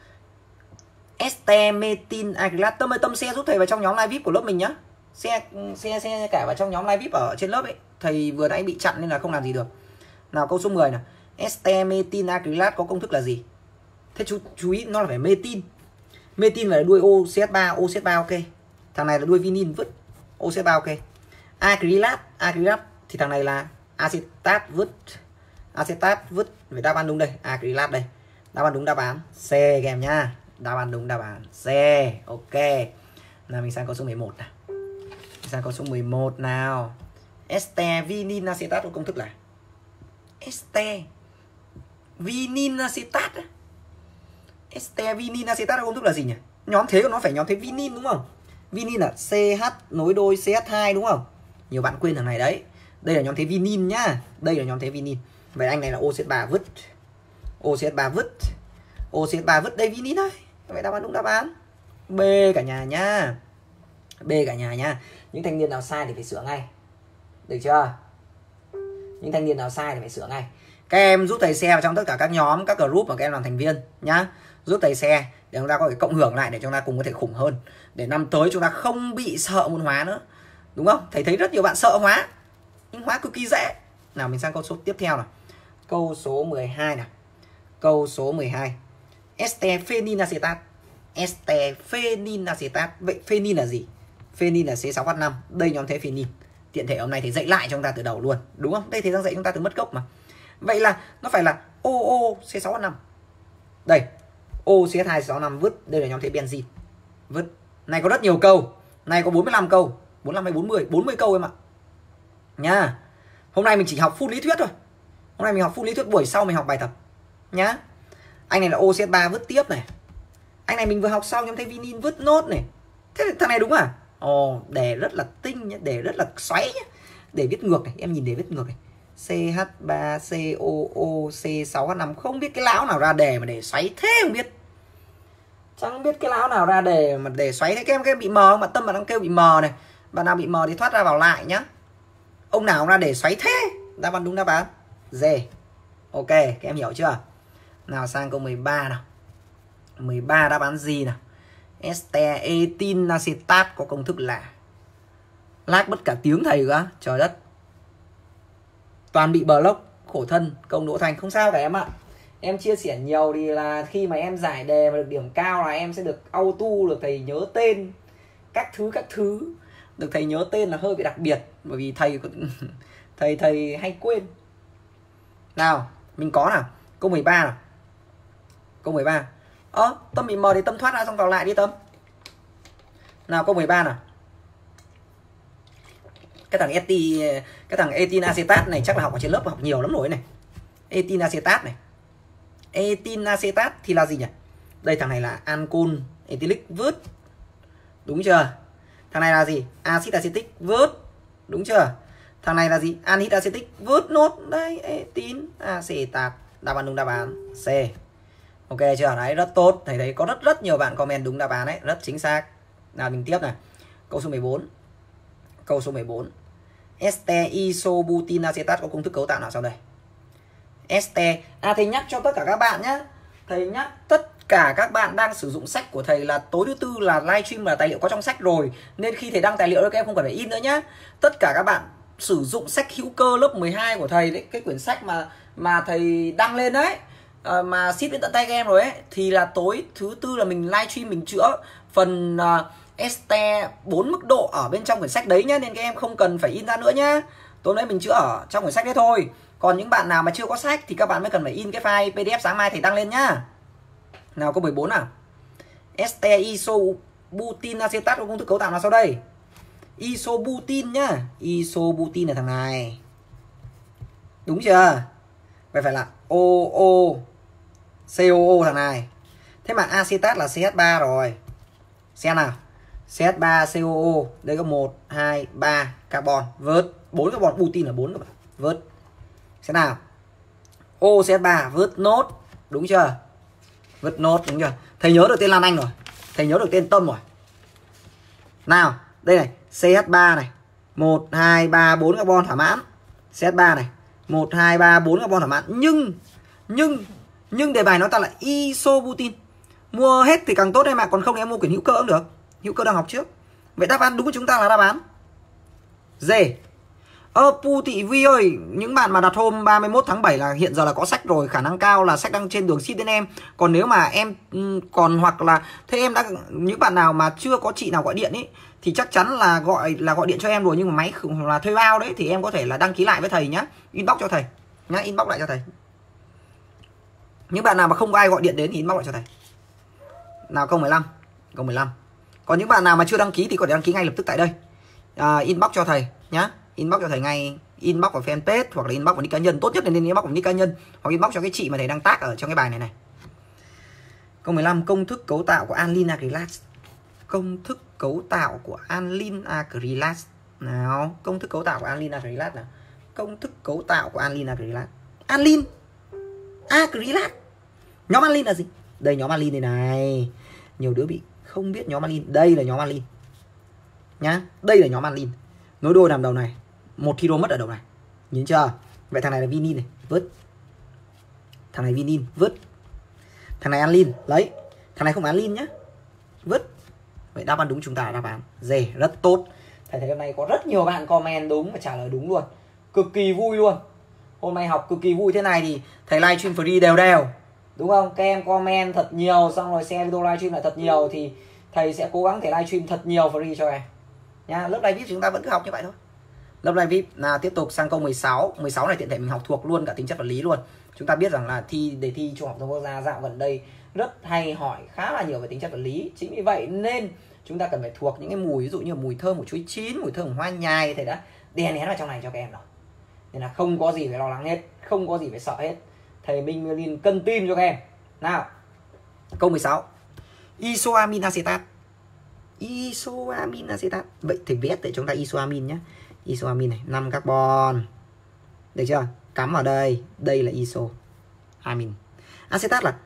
Ester methyl acrylat. Tâm ơi, Tâm share giúp thầy vào trong nhóm live VIP của lớp mình nhá. Share cả vào trong nhóm live VIP ở trên lớp ấy. Thầy vừa nãy bị chặn nên là không làm gì được. Nào, câu số 10 nào. Ester methyl acrylat có công thức là gì? Thế chú ý nó là phải methyl. Methyl là đuôi OCH3, OCH3 ok. Thằng này là đuôi vinin vứt. OCH3 ok. Acrylat thì thằng này là acetat vứt. Acetat vứt. Về đáp án đúng đây, acrylat đây. Đáp án đúng đáp án C các em nhá. Đáp án đúng đáp án C. Ok. Nào mình sang câu số 11 nào. Mình sang câu số 11 nào. Ester vinin acetat có công thức là ester vinin acetat. Ester vinin acetat có công thức là gì nhỉ? Nhóm thế của nó phải nhóm thế vinin đúng không? Vinin là CH nối đôi CH2 đúng không? Nhiều bạn quên thằng này đấy. Đây là nhóm thế vinin nhá. Đây là nhóm thế vinin. Vậy anh này là OCH3 vứt. OCH3 vứt. OCH3 vứt đây vinin thôi. Vậy đáp án đúng đáp án B cả nhà nhá. B cả nhà nhá. Những thanh niên nào sai thì phải sửa ngay. Được chưa? Những thanh niên nào sai thì phải sửa ngay. Các em giúp thầy share vào trong tất cả các nhóm, các group mà các em làm thành viên nhá. Giúp thầy share để chúng ta có thể cộng hưởng lại để chúng ta cùng có thể khủng hơn. Để năm tới chúng ta không bị sợ môn hóa nữa. Đúng không? Thầy thấy rất nhiều bạn sợ hóa. Nhưng hóa cực kỳ dễ. Nào mình sang câu số tiếp theo nào. Câu số 12 nào. Câu số 12. Ester phenyl acetat. Ester phenyl acetat. Vậy phenyl là gì? Phenyl là C6H5. Đây nhóm thế phenyl. Tiện thể hôm nay thầy dạy lại cho chúng ta từ đầu luôn. Đúng không? Đây thầy đang dạy chúng ta từ mất gốc mà. Vậy là nó phải là OOC6H5. Đây. OCH2C6H5 vứt. Đây là nhóm thế benzene. Vứt. Này có rất nhiều câu. Này có 45 câu. 45 hay 40. 40 câu em ạ. Nha. Hôm nay mình chỉ học full lý thuyết thôi. Hôm nay mình học full lý thuyết, buổi sau mình học bài tập. Nhá. Anh này là OCH3 vứt tiếp này. Anh này mình vừa học xong nhóm thế vinin vứt nốt này. Thế thằng này đúng à? Ồ, đề rất là tinh nhá, đề rất là xoáy nhá. Để viết ngược này, em nhìn đề viết ngược này. CH3COOC6H5. Không biết cái lão nào ra đề mà để xoáy thế không biết. Chẳng biết cái lão nào ra đề mà để xoáy thế. Các em bị mờ không? Bạn Tâm bạn đang kêu bị mờ này. Bạn nào bị mờ thì thoát ra vào lại nhá. Ông nào ra để xoáy thế? Đáp án đúng đáp án D. Ok, các em hiểu chưa? Nào sang câu 13 nào. 13 đáp án gì nào? Ester ethyl acetat có công thức là lag bất cả tiếng thầy cơ. Trời đất. Toàn bị block, khổ thân. Công Đỗ Thành không sao cả em ạ. Em chia sẻ nhiều thì là khi mà em giải đề mà được điểm cao là em sẽ được auto, được thầy nhớ tên các thứ. Được thầy nhớ tên là hơi bị đặc biệt. Bởi vì thầy thầy hay quên. Nào, mình có nào. Câu 13 nào. Câu 13. Tâm bị mờ thì Tâm thoát ra xong vào lại đi Tâm. Nào câu 13 nào. Cái thằng etin acetat này chắc là học ở trên lớp học nhiều lắm rồi này. Etin acetat này. Etin acetat thì là gì nhỉ? Đây thằng này là ancol ethylic vớt. Đúng chưa? Thằng này là gì? Acid acetic vớt. Đúng chưa? Thằng này là gì? Anhydride acetic vớt nốt. Đây, etin acetat. Đáp án đúng đáp án C. Ok chưa? Đấy, rất tốt. Thầy thấy có rất nhiều bạn comment đúng đáp án đấy, rất chính xác. Nào mình tiếp này. Câu số 14. Câu số 14. Ester isobutin acetat có công thức cấu tạo nào sau đây? Ester. Thầy nhắc cho tất cả các bạn nhé. Thầy nhắc tất cả các bạn đang sử dụng sách của thầy là tối thứ tư là livestream là tài liệu có trong sách rồi. Nên khi thầy đăng tài liệu các em không cần phải in nữa nhé. Tất cả các bạn sử dụng sách hữu cơ lớp 12 của thầy đấy, cái quyển sách mà thầy đăng lên đấy, mà ship đến tận tay các em rồi ấy, thì là tối thứ tư là mình livestream mình chữa phần Ester 4 mức độ ở bên trong quyển sách đấy nhá, nên các em không cần phải in ra nữa nhá. Tối nay mình chữa ở trong quyển sách đấy thôi. Còn những bạn nào mà chưa có sách thì các bạn mới cần phải in cái file PDF sáng mai thầy đăng lên nhá. Nào câu 14 nào. Ester isobutin acetat có công thức cấu tạo nào sau đây? Isobutin nhá. Isobutin là thằng này. Đúng chưa? Vậy phải là OO COO thằng này. Thế mà acetat là CH3 rồi. Xem nào. CH3 COO. Đây có 1 2 3 carbon vớt. 4 carbon, butin là 4 các bạn. Vớt. Xem nào. OCH3 vớt nốt. Đúng chưa? Vớt nốt đúng chưa? Thầy nhớ được tên Lan Anh rồi. Thầy nhớ được tên Tâm rồi. Nào, đây này, CH3 này. 1 2 3 4 carbon thỏa mãn. CH3 này. 1 2 3 4 carbon thỏa mãn. Nhưng đề bài nó ta là isobutin. Mua hết thì càng tốt em ạ, còn không thì em mua quyển hữu cơ cũng được. Hữu cơ đang học trước. Vậy đáp án đúng của chúng ta là đáp án D. Pu Thị Vi ơi, những bạn mà đặt hôm 31 tháng 7 là hiện giờ là có sách rồi, khả năng cao là sách đang trên đường ship đến em. Còn nếu mà em còn hoặc là thế em đã, những bạn nào mà chưa có chị nào gọi điện ấy thì chắc chắn là gọi điện cho em rồi, nhưng mà máy là thuê bao đấy thì em có thể là đăng ký lại với thầy nhá, inbox cho thầy nhá, inbox lại cho thầy. Những bạn nào mà không có ai gọi điện đến thì inbox lại cho thầy. Nào câu 15. Câu 15. Còn những bạn nào mà chưa đăng ký thì có thể đăng ký ngay lập tức tại đây. Inbox cho thầy nhá. Inbox cho thầy ngay, inbox vào fanpage hoặc là inbox vào nick cá nhân, tốt nhất là nên inbox vào nick cá nhân hoặc inbox cho cái chị mà thầy đang tag ở trong cái bài này này. Câu 15, công thức cấu tạo của aniline acrylat. Công thức cấu tạo của aniline acrylat. Nào, công thức cấu tạo của aniline acrylat nào. Công thức cấu tạo của aniline acrylat. Aniline acrylat. Nhóm aniline là gì? Đây nhóm aniline này. Nhiều đứa bị không biết nhóm aniline. Đây là nhóm aniline. Nhá, đây là nhóm aniline. Nối đôi nằm đầu này, 1 hydro mất ở đầu này. Nhìn chưa? Vậy thằng này là vinin này, vớt. Thằng này vinin, vớt. Thằng này aniline, lấy. Thằng này không aniline nhá. Vớt. Vậy đáp án đúng chúng ta là đáp án D, rất tốt. Thầy thấy hôm nay có rất nhiều bạn comment đúng và trả lời đúng luôn. Cực kỳ vui luôn. Hôm nay học cực kỳ vui thế này thì thầy livestream free đều đều. Đúng không? Các em comment thật nhiều xong rồi share video livestream lại thật nhiều thì thầy sẽ cố gắng thể livestream thật nhiều free cho em. Nha, lớp live VIP chúng ta vẫn cứ học như vậy thôi. Lớp live VIP là tiếp tục sang câu 16. 16 này tiện thể mình học thuộc luôn cả tính chất vật lý luôn. Chúng ta biết rằng là đề thi Trung học phổ thông quốc gia dạo gần đây rất hay hỏi khá là nhiều về tính chất vật lý. Chính vì vậy nên chúng ta cần phải thuộc những cái mùi, ví dụ như mùi thơm của chuối chín, mùi thơm của hoa nhài, thầy đã đè nén vào trong này cho các em rồi. Nên là không có gì phải lo lắng hết, không có gì phải sợ hết. Thầy Minh Liên cân tim cho các em. Nào. Câu 16. Isoamin acetat. Isoamin acetat. Vậy thì viết để chúng ta isoamin nhé. Isoamin này 5 carbon. Được chưa? Cắm vào đây. Đây là isoamin. Acetat là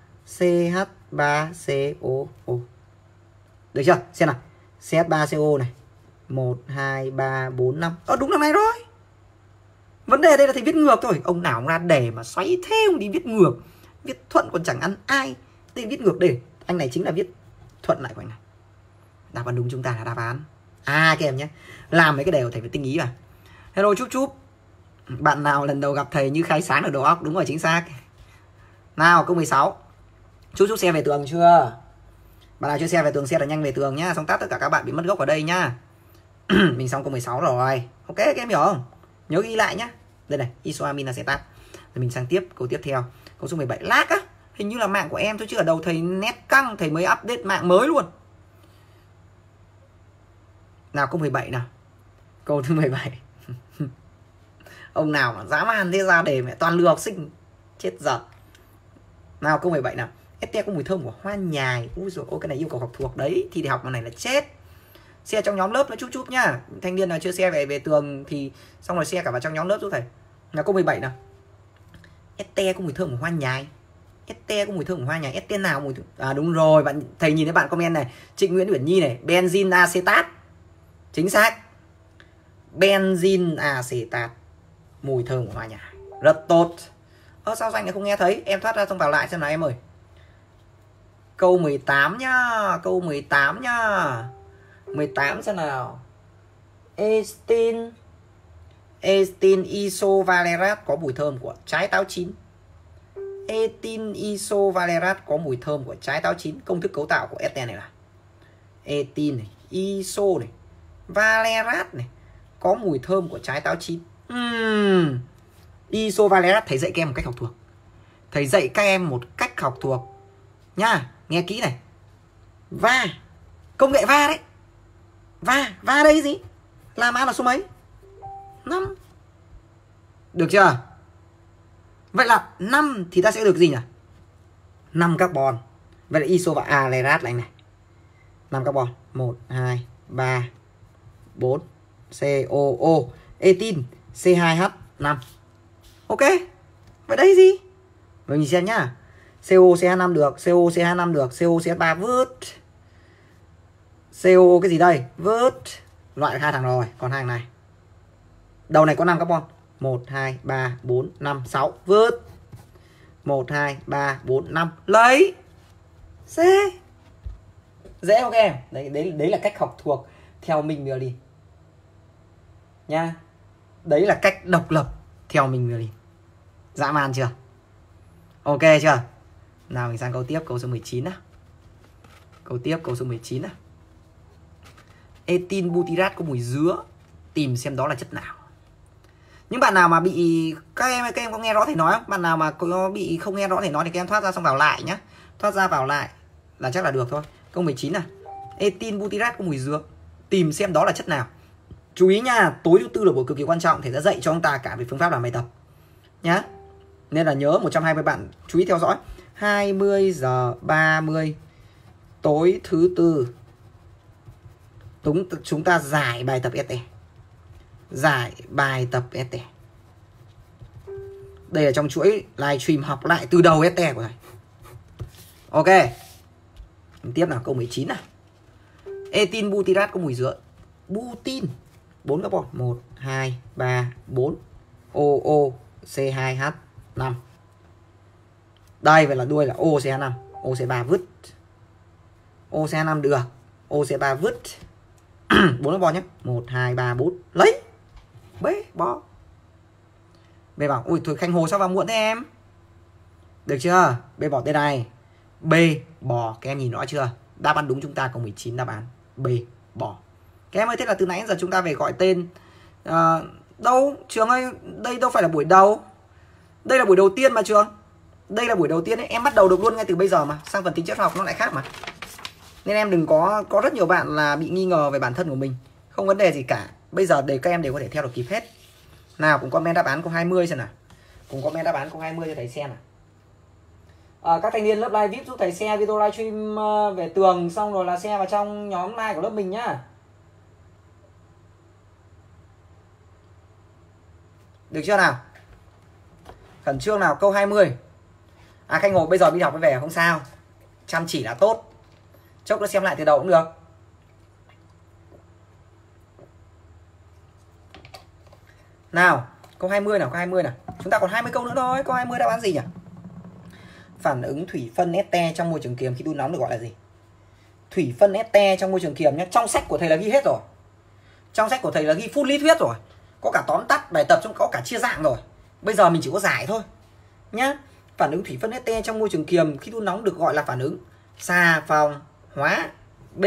CH3COO. Được chưa? Xem nào. CH3CO này. 1 2 3 4 5. Đúng thằng này rồi. Vấn đề đây là thầy viết ngược thôi. Ông nào ra để mà xoáy theo đi viết ngược. Viết thuận còn chẳng ăn ai. Đây viết ngược đây. Anh này chính là viết thuận lại của anh này. Đáp án đúng chúng ta là đáp án các em nhé. Làm mấy cái đều thầy phải tinh ý vào. Hello chúc chúc. Bạn nào lần đầu gặp thầy như khai sáng được đầu óc. Đúng rồi, chính xác. Nào câu 16. Chúc chúc xe về tường chưa? Bạn nào chưa xe về tường, xe là nhanh về tường nhá. Xong tắt tất cả các bạn bị mất gốc ở đây nhá. Mình xong câu 16 rồi. Ok, các em hiểu không? Nhớ ghi lại nhá. Đây này, isoamin acetat. Rồi mình sang tiếp câu tiếp theo. Câu số 17 lag á. Hình như là mạng của em thôi chứ ở đầu thầy net căng, thầy mới update mạng mới luôn. Nào câu 17 nào. Câu thứ 17. Ông nào mà dám ăn thế ra để mẹ toàn lừa học sinh. Chết giờ. Nào câu 17 nào. ST có mùi thơm của hoa nhài. Úi dồi ôi, cái này yêu cầu học thuộc đấy. Thì để học mà này là chết. Share trong nhóm lớp nó chút nhá. Thanh niên nào chưa share về tường thì xong rồi share cả vào trong nhóm lớp giúp thầy. Nào câu 17 nào. ST có mùi thơm của hoa nhài. ST có mùi thơm của hoa nhài. ST nào mùi thơm? À đúng rồi, bạn thầy nhìn thấy bạn comment này, Trịnh Nguyễn Uyển Nhi này, benzene acetat. Chính xác. Benzene acetat. Mùi thơm của hoa nhài. Rất tốt. Sao danh này không nghe thấy? Em thoát ra xong vào lại xem nào em ơi. Câu 18 nhá. Câu 18 nhá. 18 xem nào. Estin isovalerat có mùi thơm của trái táo chín. Etin isovalerat có mùi thơm của trái táo chín. Công thức cấu tạo của eten này là etin này, iso này, valerat này có mùi thơm của trái táo chín. Isovalerat thầy dạy các em một cách học thuộc. Thầy dạy các em một cách học thuộc nha, nghe kỹ này. Va, công nghệ va đấy. Va đây gì? Làm ăn là số mấy? 5. Được chưa? Vậy là 5 thì ta sẽ được gì nhỉ? 5 carbon. Vậy là iso và alerat là anh này. 5 carbon. 1, 2, 3, 4. COO. Etin. C2H5. Ok. Vậy đây gì? Mình nhìn xem nhá. COCH5 được. COCH5 được. COCH3 vứt. CO cái gì đây? Vứt. Loại 2 thằng rồi. Còn 2 thằng này. Đầu này có 5 carbon. 1, 2, 3, 4, 5, 6. Vứt. 1, 2, 3, 4, 5. Lấy. C. Dễ không em? Đấy là cách học thuộc theo mình vừa đi. Nha. Đấy là cách độc lập theo mình vừa đi. Dã man chưa? Ok chưa? Nào mình sang câu tiếp, câu số 19 nào. Câu tiếp, câu số 19 nào. Etin butyrat có mùi dứa. Tìm xem đó là chất nào. Những bạn nào mà bị các em có nghe rõ thầy nói không? Bạn nào mà có bị không nghe rõ thầy nói thì các em thoát ra xong vào lại nhá. Thoát ra vào lại là chắc là được thôi. Câu 19 nào. Etin butyrat có mùi dứa. Tìm xem đó là chất nào. Chú ý nha, tối thứ tư là buổi cực kỳ quan trọng, thầy đã dạy cho ông ta cả về phương pháp làm bài tập nhá. Nên là nhớ 120 bạn chú ý theo dõi. 20 giờ 30 tối thứ tư chúng ta giải bài tập ST. Giải bài tập ST. Đây là trong chuỗi livestream học lại từ đầu ST của thầy. Ok. Tiếp nào, câu 19 nào. Etin butyrat có mùi dứa. Butin 4 carbon. 1, 2, 3, 4. OO C2H5. Đây vậy là đuôi là OC5. OC3 vứt. OC5 được. OC3 vứt. 4 carbon nhé. 1, 2, 3, 4. Lấy. B bỏ. B bảo ui thôi Khanh Hồ sao vào muộn thế em? Được chưa? B bỏ tên này. B bỏ. Các em nhìn rõ chưa? Đáp án đúng chúng ta có 19 đáp án. B bỏ. Các em ơi, thế là từ nãy đến giờ chúng ta về gọi tên. Đâu Trường ơi, đây đâu phải là buổi đầu. Đây là buổi đầu tiên mà Trường. Đây là buổi đầu tiên ấy. Em bắt đầu được luôn ngay từ bây giờ mà. Sang phần tính chất học nó lại khác mà. Nên em đừng có rất nhiều bạn là bị nghi ngờ về bản thân của mình. Không vấn đề gì cả. Bây giờ các em đều có thể theo được kịp hết. Nào cùng comment đáp án câu 20 xem nào. Cùng comment đáp án câu 20 cho thầy xem nào. Các thành viên lớp live VIP giúp thầy share video livestream về tường, xong rồi là share vào trong nhóm live của lớp mình nhá. Được chưa nào? Khẩn trương nào, câu 20. Khanh Hồ bây giờ đi học mới về không sao. Chăm chỉ là tốt. Chốc nữa xem lại từ đầu cũng được. Nào, câu 20 nào, câu 20 nào. Chúng ta còn 20 câu nữa thôi. Câu 20 đáp án gì nhỉ? Phản ứng thủy phân este trong môi trường kiềm khi đun nóng được gọi là gì? Thủy phân este trong môi trường kiềm nhé. Trong sách của thầy là ghi hết rồi. Trong sách của thầy là ghi full lý thuyết rồi. Có cả tóm tắt bài tập, trong có cả chia dạng rồi. Bây giờ mình chỉ có giải thôi nhá. Phản ứng thủy phân este trong môi trường kiềm khi đun nóng được gọi là phản ứng xà phòng hóa. B.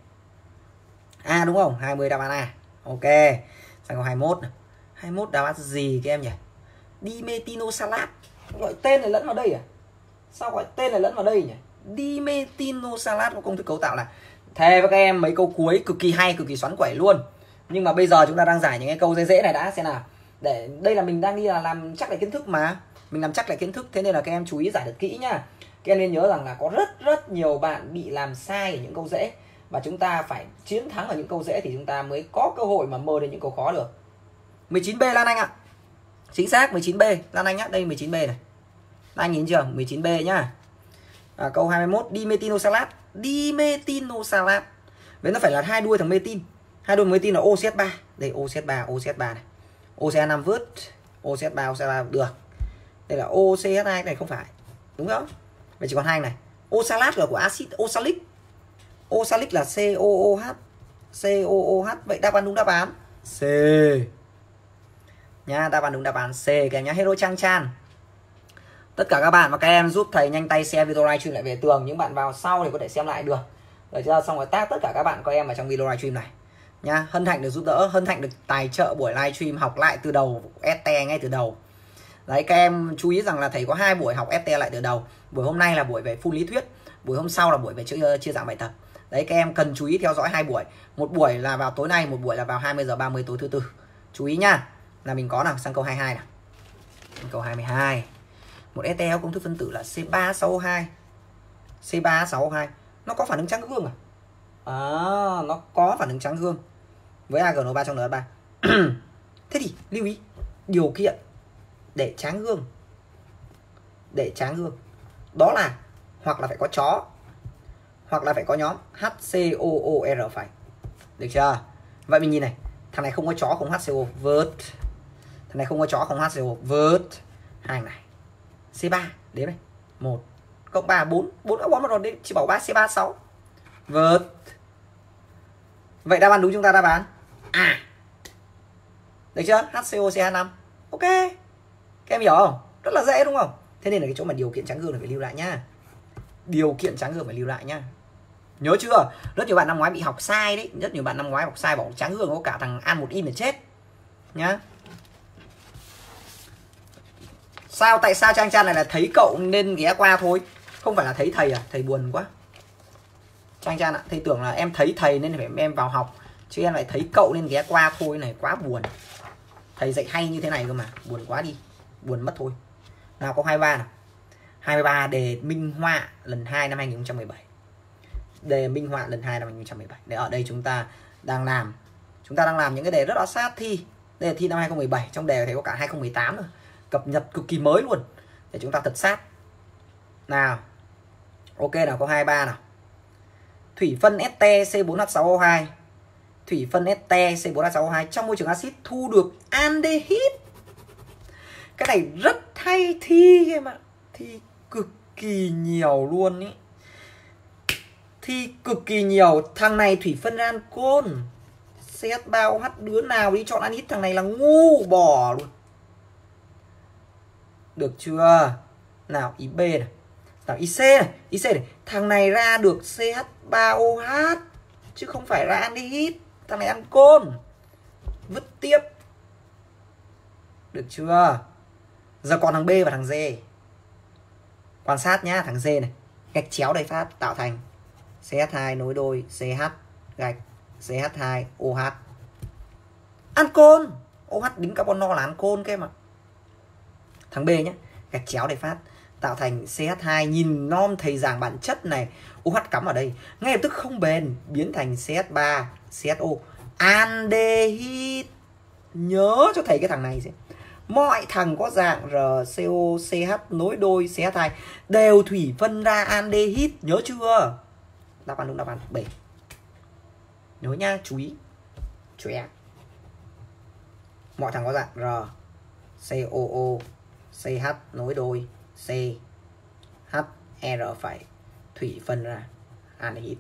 A đúng không? 20 đáp án A. Ok. Sang câu 21 này. 21 đáp án gì các em nhỉ? Dimetinosalat. Gọi tên này lẫn vào đây à? Sao gọi tên này lẫn vào đây nhỉ? Dimetinosalat có công thức cấu tạo là. Thề với các em mấy câu cuối cực kỳ hay, cực kỳ xoắn quẩy luôn. Nhưng mà bây giờ chúng ta đang giải những cái câu dễ dễ này đã xem nào. Để đây là mình đang đi là làm chắc lại kiến thức mà. Mình làm chắc lại kiến thức, thế nên là các em chú ý giải thật kỹ nhá. Các em nên nhớ rằng là có rất nhiều bạn bị làm sai ở những câu dễ, và chúng ta phải chiến thắng ở những câu dễ thì chúng ta mới có cơ hội mà mơ đến những câu khó được. 19B Lan Anh ạ. Chính xác 19B Lan Anh nhá, đây 19B này. Anh nhìn chưa? 19B nhá. Câu 21 dimetinosalat. Dimetinosalat. Vậy nó phải là hai đuôi thằng metin. Hai đuôi metin là OCH3. Đây OCH3 này. OCH5 vớt, OCH3 OCH3 được. Đây là OCH2 này không phải. Đúng không? Vậy chỉ còn hai này. Oxalat là của axit oxalic. Oxalic là COOH. COOH. Vậy đáp án đúng đáp án C. Nha, đáp án đúng đáp án C các em nhá. Hero Trang Chan. Tất cả các bạn và các em giúp thầy nhanh tay share video livestream lại về tường. Những bạn vào sau thì có thể xem lại được. Rồi chưa? Xong rồi tag tất cả các bạn các em ở trong video livestream này. Nha, hân hạnh được giúp đỡ, hân hạnh được tài trợ buổi livestream học lại từ đầu ST ngay từ đầu. Đấy, các em chú ý rằng là thầy có 2 buổi học ST lại từ đầu. Buổi hôm nay là buổi về full lý thuyết, buổi hôm sau là buổi về chia dạng bài tập. Đấy, các em cần chú ý theo dõi 2 buổi. Một buổi là vào tối nay, một buổi là vào 20h30 tối thứ Tư. Chú ý nhá. Là mình có nào sang câu 22 nào. Câu 22. Một ST công thức phân tử là C3SO2. C3SO2. Nó có phản ứng trắng gương à? Nó có phản ứng trắng gương với AgNO3 trong NH3. Thế thì lưu ý điều kiện để tráng gương. Để tráng gương đó là hoặc là phải có chó, hoặc là phải có nhóm HCOOR phải. Được chưa? Vậy mình nhìn này, thằng này không có chó không HCO vớt. Thằng này không có chó không HCO vớt. Hàng này C3 đếm này. 1 cộng 3 4, 4 đã 4 rồi đấy, chỉ bảo 3 C3 6. Vớt. Vậy đáp án đúng chúng ta đáp án được chưa? HCOCH5. Ok. Các em hiểu không? Rất là dễ đúng không? Thế nên là cái chỗ mà điều kiện trắng gương này phải lưu lại nhá. Điều kiện trắng gương phải lưu lại nhá. Nhớ chưa? Rất nhiều bạn năm ngoái bị học sai đấy. Rất nhiều bạn năm ngoái học sai bảo trắng gương có cả thằng an một in để chết. Nhá. Tại sao Trang Chan này là thấy cậu nên ghé qua thôi? Không phải là thấy thầy à? Thầy buồn quá. Trang Chan ạ, thầy tưởng là em thấy thầy nên phải em vào học, chứ em lại thấy cậu nên ghé qua thôi này, quá buồn. Thầy dạy hay như thế này cơ mà, buồn quá đi, buồn mất thôi. Nào câu 23 nào. 23 đề minh họa lần 2 năm 2017. Đề minh họa lần 2 năm 2017. Để ở đây chúng ta đang làm những cái đề rất là sát thi. Đây là thi năm 2017, trong đề thầy có cả 2018 nữa. Cập nhật cực kỳ mới luôn. Để chúng ta thật sát. Nào. Ok nào, câu 23 nào. Thủy phân este C4H6O2. Thủy phân este C4H6O2 trong môi trường axit thu được aldehyde. Cái này rất hay thi em ạ. Thi cực kỳ nhiều luôn ý. Thi cực kỳ nhiều. Thằng này thủy phân ra ancol. CH3OH đứa nào đi chọn aldehyde, thằng này là ngu bỏ luôn. Được chưa? Nào ý B này. Nào IC này, IC này, thằng này ra được CH3OH chứ không phải ra aldehyde, thằng này ancol. Vứt tiếp. Được chưa? Giờ còn thằng B và thằng D. Quan sát nhá, thằng D này, gạch chéo đây phát tạo thành CH2 nối đôi CH gạch CH2OH. Ancol. OH đính carbon no là ancol các em ạ. Thằng B nhá, gạch chéo đây phát tạo thành CH2, nhìn nom thầy giảng bản chất này, OH cắm ở đây, ngay lập tức không bền, biến thành CH3, CHO, aldehyde. Nhớ cho thầy cái thằng này xem. Mọi thằng có dạng RCOCH nối đôi CH2 đều thủy phân ra aldehyde, nhớ chưa? Đáp án đúng đáp án B. Nhớ nha, chú ý. Chú em. Mọi thằng có dạng RCOO CH nối đôi CHR phải thủy phân ra aldehyde.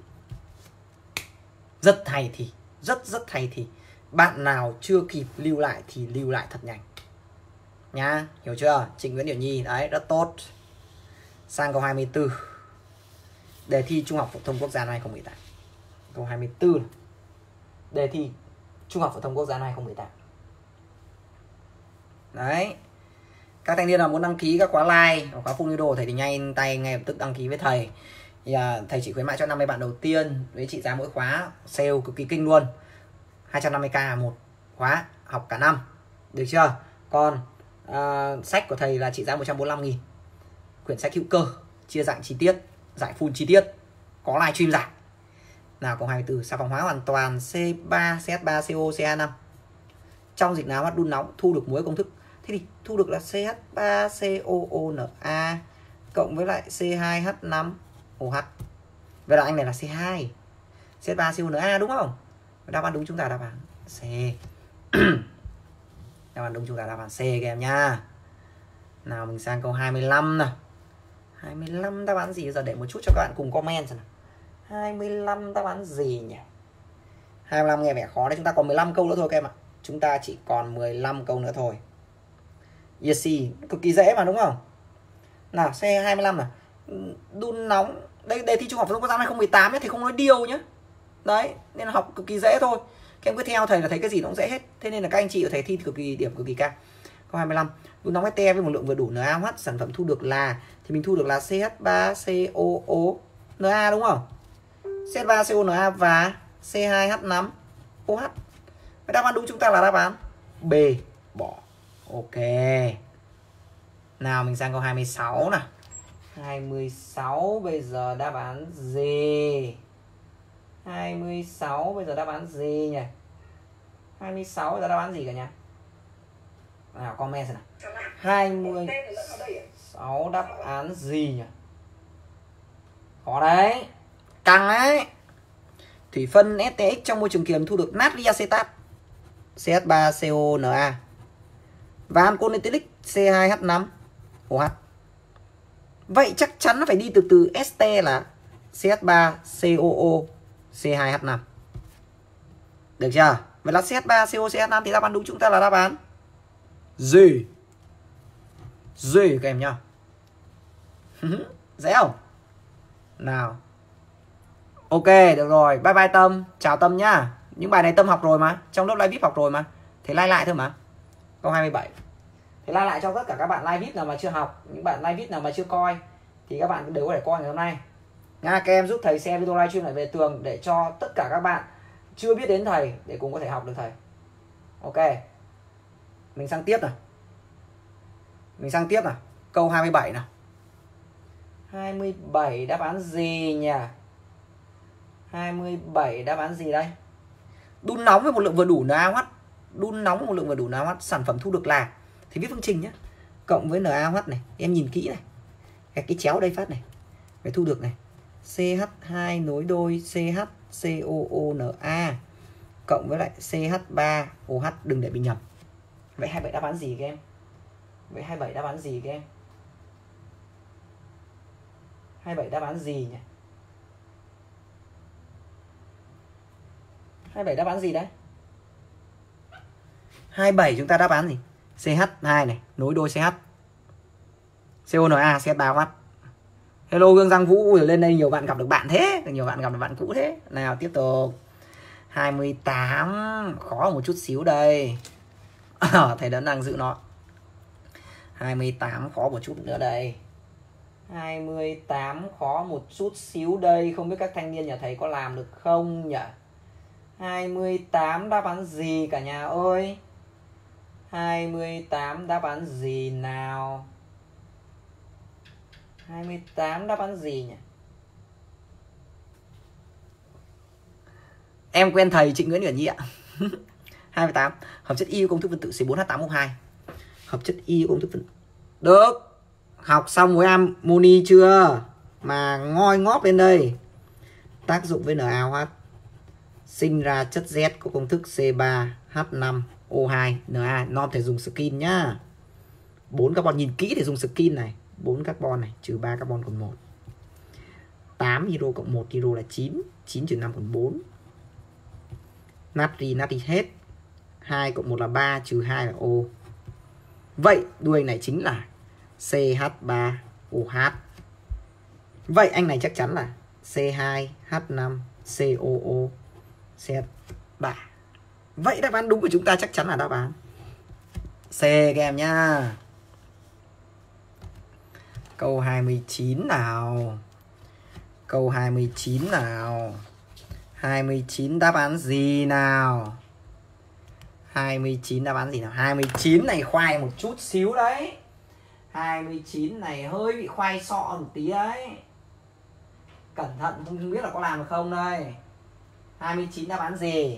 Rất hay thì, rất hay thì. Bạn nào chưa kịp lưu lại thì lưu lại thật nhanh nhá, hiểu chưa? Trịnh Nguyễn Điển Nhi, đấy, rất tốt. Sang câu 24. Đề thi Trung học phổ thông quốc gia năm 2018. Câu 24 này. Đề thi Trung học phổ thông quốc gia năm 2018. Đấy. Các thanh niên nào muốn đăng ký các khóa live hoặc khóa full new đồ thầy thì nhanh tay ngay lập tức đăng ký với thầy. Thì, thầy chỉ khuyến mại cho 50 bạn đầu tiên với trị giá mỗi khóa sale cực kỳ kinh luôn, 250k một khóa học cả năm, được chưa? Còn sách của thầy là trị giá 145.000, quyển sách hữu cơ chia dạng chi tiết, giải full chi tiết, có live stream giải. Nào câu 24, xà phòng hóa hoàn toàn C3 CH3CO CH5 trong dịch nào mắt đun nóng thu được muối công thức. Thế thì thu được là CH3COONA cộng với lại C2H5OH. Vậy là anh này là C2, CH3CONA đúng không? Đáp án đúng chúng ta đáp án C. Đáp án đúng chúng ta đáp án C các em nha. Nào mình sang câu 25 nào. 25 đáp án gì giờ, để một chút cho các bạn cùng comment xem nào. 25 đáp án gì nhỉ? 25 nghe vẻ khó đấy, chúng ta còn 15 câu nữa thôi các em ạ. Chúng ta chỉ còn 15 câu nữa thôi. Easy, cực kỳ dễ mà đúng không? Nào, C25 nào. Đun nóng. Đây đề thi Trung học phổ thông quốc gia 2018 ấy, thì không nói điều nhá. Đấy, nên là học cực kỳ dễ thôi. Các em cứ theo thầy là thấy cái gì nó cũng dễ hết. Thế nên là các anh chị ở thầy thi cực kỳ điểm cực kỳ cao. Câu 25, đun nóng STE với một lượng vừa đủ NaOH, sản phẩm thu được là, thì mình thu được là CH3COONA đúng không? CH3COONA và C2H5OH. Vậy đáp án đúng chúng ta là đáp án B, bỏ. Ok. Nào mình sang câu 26 nào. 26 bây giờ đáp án gì? 26 bây giờ đáp án gì nhỉ? 26 bây giờ đáp án gì cả nhà? Nào comment xem nào. 26 đáp án gì nhỉ? Khó đấy, căng đấy. Thủy phân STX trong môi trường kiềm thu được natri acetat CH3CONA và ancol ethylic C2H5OH. Vậy chắc chắn nó phải đi từ este là CH3COO C2H5. Được chưa? Vậy là CH3CO CH5 thì đáp án đúng chúng ta là đáp án D. D các em nhá. Dễ không? Nào. Ok, được rồi. Bye bye Tâm. Chào Tâm nhá. Những bài này Tâm học rồi mà. Trong lớp live VIP học rồi mà. Thế like lại thôi mà. Câu 27. Thế like lại cho tất cả các bạn live VIP nào mà chưa học. Những bạn live VIP nào mà chưa coi thì các bạn đều có thể coi ngày hôm nay nha. Các em giúp thầy share video live stream này về tường để cho tất cả các bạn chưa biết đến thầy để cùng có thể học được thầy. Ok. Mình sang tiếp nào. Câu 27 nào. 27 đáp án gì nhỉ? 27 đáp án gì đây? Đun nóng với một lượng vừa đủ NaOH. Đun nóng với một lượng vừa đủ NaOH, sản phẩm thu được là, thì viết phương trình nhé, cộng với NaOH này. Em nhìn kỹ này. Cái chéo đây phát này. Phải thu được này. CH2 nối đôi CHCOONA cộng với lại CH3OH, đừng để bị nhầm. Vậy 27 đáp án gì các em? 27 đáp án gì nhỉ? 27 đáp án gì đấy? 27 chúng ta đáp án gì? CH2 này, nối đôi CH. CONA, CH3OH. Hello Gương Giang Vũ, lên đây nhiều bạn gặp được bạn thế, nhiều bạn gặp được bạn cũ thế. Nào tiếp tục. 28 khó một chút xíu đây. Thầy vẫn đang giữ nó. 28 khó một chút nữa đây. 28 khó một chút xíu đây. Không biết các thanh niên nhà thầy có làm được không nhỉ? 28 đáp án gì cả nhà ơi? 28 đáp án gì nào? 28 đáp án gì nhỉ? Em quen thầy Trịnh Nguyễn Nguyễn Nhi ạ. 28 hợp chất Y công thức phân tử C4H8O2. Hợp chất Y công thức phân tử. Được. Học xong với amoni chưa? Mà ngoi ngóp lên đây. Tác dụng với NaOH sinh ra chất Z có công thức C3H5O2 Na. Nom thể dùng skin nhá. 4 carbon, nhìn kỹ để dùng skin này. 4 carbon này, trừ 3 carbon còn 1. 8 hydro cộng 1 hydro là 9. 9 trừ 5 còn 4. Natri hết. 2 cộng 1 là 3, trừ 2 là O. Vậy đuôi này chính là CH3OH. Vậy anh này chắc chắn là C2H5COO CH3. Vậy đáp án đúng của chúng ta chắc chắn là đáp án C các em nhá. Câu 29 nào. Câu 29 nào. 29 đáp án gì nào? 29 đáp án gì nào? 29 này khoai một chút xíu đấy. 29 này hơi bị khoai sọ một tí đấy. Cẩn thận không biết là có làm được không đây. 29 đáp án gì?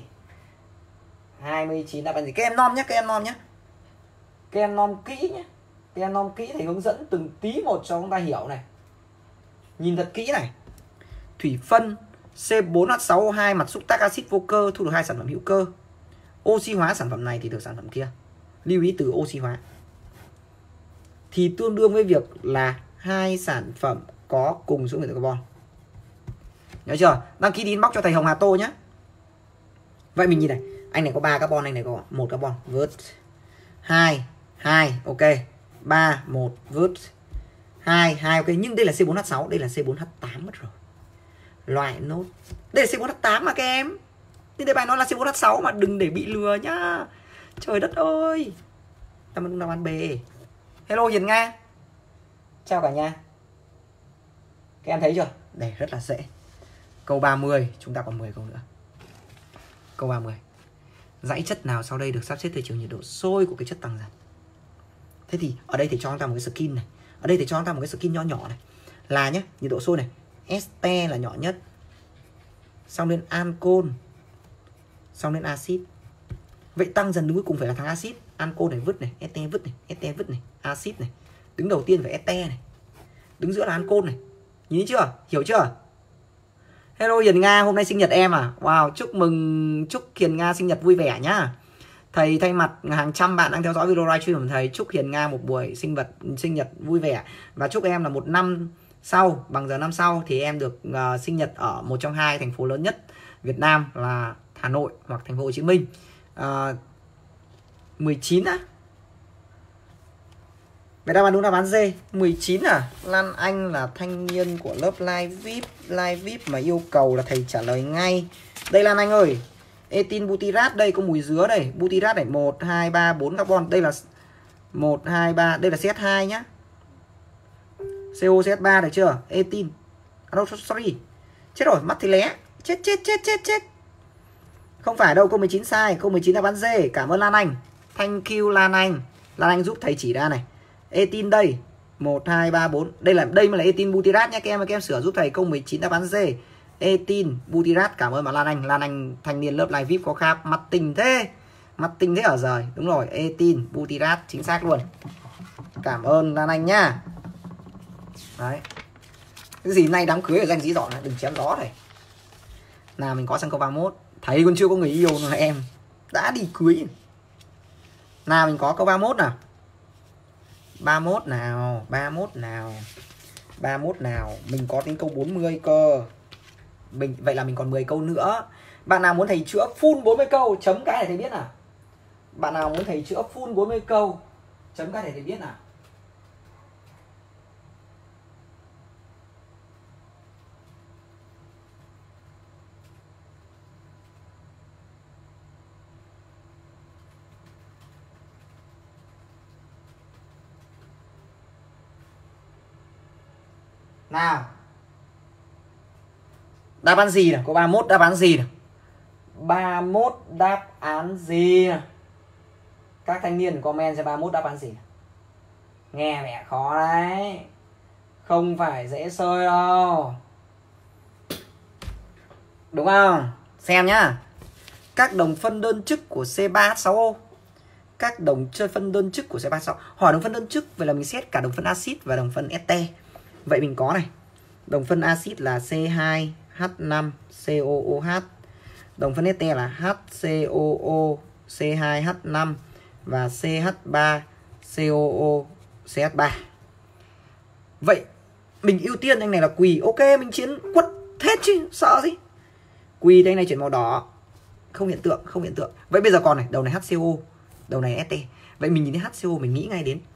29 đáp án gì? Các em non nhé, các em non nhé. Các em non kỹ nhé. Các em non kỹ thì hướng dẫn từng tí một cho chúng ta hiểu này. Nhìn thật kỹ này. Thủy phân C4H6O2 mặt xúc tác axit vô cơ thu được 2 sản phẩm hữu cơ. Oxy hóa sản phẩm này thì được sản phẩm kia. Lưu ý từ oxy hóa. Thì tương đương với việc là 2 sản phẩm có cùng số nguyên tử carbon. Nhớ chưa? Đăng ký đi inbox cho thầy Hồng Hà Tô nhé. Vậy mình nhìn này, anh này có 3 carbon, anh này có 1 carbon, vớt. 2, 2, ok. 3, 1, vớt. 2, 2, ok. Nhưng đây là C4H6, đây là C4H8 mất rồi. Loại nốt. Đây là C4H8 mà các em. Thì đây bài nói là C4H6 mà đừng để bị lừa nhá. Trời đất ơi. Ta muốn đáp án B. Hello Hiền Nga. Chào cả nhà. Các em thấy chưa? Đây rất là dễ. Câu 30, chúng ta còn 10 câu nữa. Câu 30. Dãy chất nào sau đây được sắp xếp theo chiều nhiệt độ sôi của cái chất tăng dần? Thế thì ở đây thì cho chúng ta một cái skin này. Ở đây thì cho chúng ta một cái skin nhỏ nhỏ này. Là nhé, nhiệt độ sôi này. Este là nhỏ nhất. Xong đến ancol. Xong đến axit. Vậy tăng dần đứng cuối cùng phải là thằng axit. Ancol này vứt này, este vứt này, este vứt này, axit này. Đứng đầu tiên phải este này. Đứng giữa là ancol này. Nhìn thấy chưa? Hiểu chưa? Hello Hiền Nga, hôm nay sinh nhật em à? Wow, chúc mừng, chúc Hiền Nga sinh nhật vui vẻ nhá. Thầy thay mặt hàng trăm bạn đang theo dõi video livestream của thầy chúc Hiền Nga một buổi sinh nhật vui vẻ. Và chúc em là một năm sau, bằng giờ năm sau thì em được sinh nhật ở một trong 2 thành phố lớn nhất Việt Nam là Hà Nội hoặc thành phố Hồ Chí Minh. 19 á? Vậy đáp án đúng đáp án D. 19 à? Lan Anh là thanh niên của lớp live VIP mà yêu cầu là thầy trả lời ngay. Đây Lan Anh ơi. Etin butyrat đây có mùi dứa đây. Butyrat này 1 2 3 4 carbon. Đây là 1 2 3, đây là CH2 nhá. COCH3 được chưa? Etin. Sorry. Chết rồi, mắt thì lé. Chết. Không phải đâu, câu 19 sai. Câu 19 đáp án D. Cảm ơn Lan Anh. Thank you Lan Anh. Lan Anh giúp thầy chỉ ra này. Etin đây 1 2 3 4. Đây mới là etin butyrat nhé các em sửa giúp thầy câu 19 đáp án D. Etin butyrat. Cảm ơn bà Lan Anh. Lan Anh thanh niên lớp live VIP có khác mặt tình thế. Mặt tình thế ở rời. Đúng rồi, etin butyrat chính xác luôn. Cảm ơn Lan Anh nhá. Đấy. Cái gì nay đám cưới ở danh dĩ dọn này, đừng chém gió thầy. Nào mình có sang câu 31. Thầy còn chưa có người yêu là em đã đi cưới. Nào mình có câu 31 nào. 31 nào, 31 nào. 31 nào, mình có đến câu 40 cơ. Vậy là mình còn 10 câu nữa. Bạn nào muốn thầy chữa full 40 câu chấm cái để thầy biết nào. Bạn nào muốn thầy chữa full 40 câu chấm cái để thầy biết nào. Nào. Đáp án gì nào? Có 31 đáp án gì nào? 31 đáp án gì nào? Các thanh niên comment cho 31 đáp án gì nào? Nghe mẹ khó đấy. Không phải dễ sơi đâu. Đúng không? Xem nhá. Các đồng phân đơn chức của C3H6O. Các đồng chơi phân đơn chức của C3H6O. Hỏi đồng phân đơn chức, vậy là mình xét cả đồng phân axit và đồng phân este. Vậy mình có này. Đồng phân axit là C2H5COOH. Đồng phân este là HCOO C2H5 và CH3COO-CH3. Vậy mình ưu tiên anh này là quỳ. Ok, mình chiến quất hết chứ, sợ gì. Quỳ đây này chuyển màu đỏ. Không hiện tượng, không hiện tượng. Vậy bây giờ còn này, đầu này HCO, đầu này ST. Vậy mình nhìn thấy HCO mình nghĩ ngay đến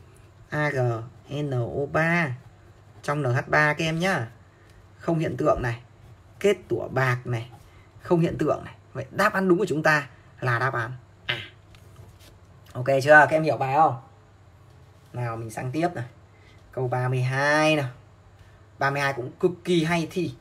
AgNO3 trong NH3 các em nhá. Không hiện tượng này. Kết tủa bạc này. Không hiện tượng này. Vậy đáp án đúng của chúng ta là đáp án A. Ok chưa? Các em hiểu bài không? Nào mình sang tiếp này. Câu 32 nào. 32 cũng cực kỳ hay thi.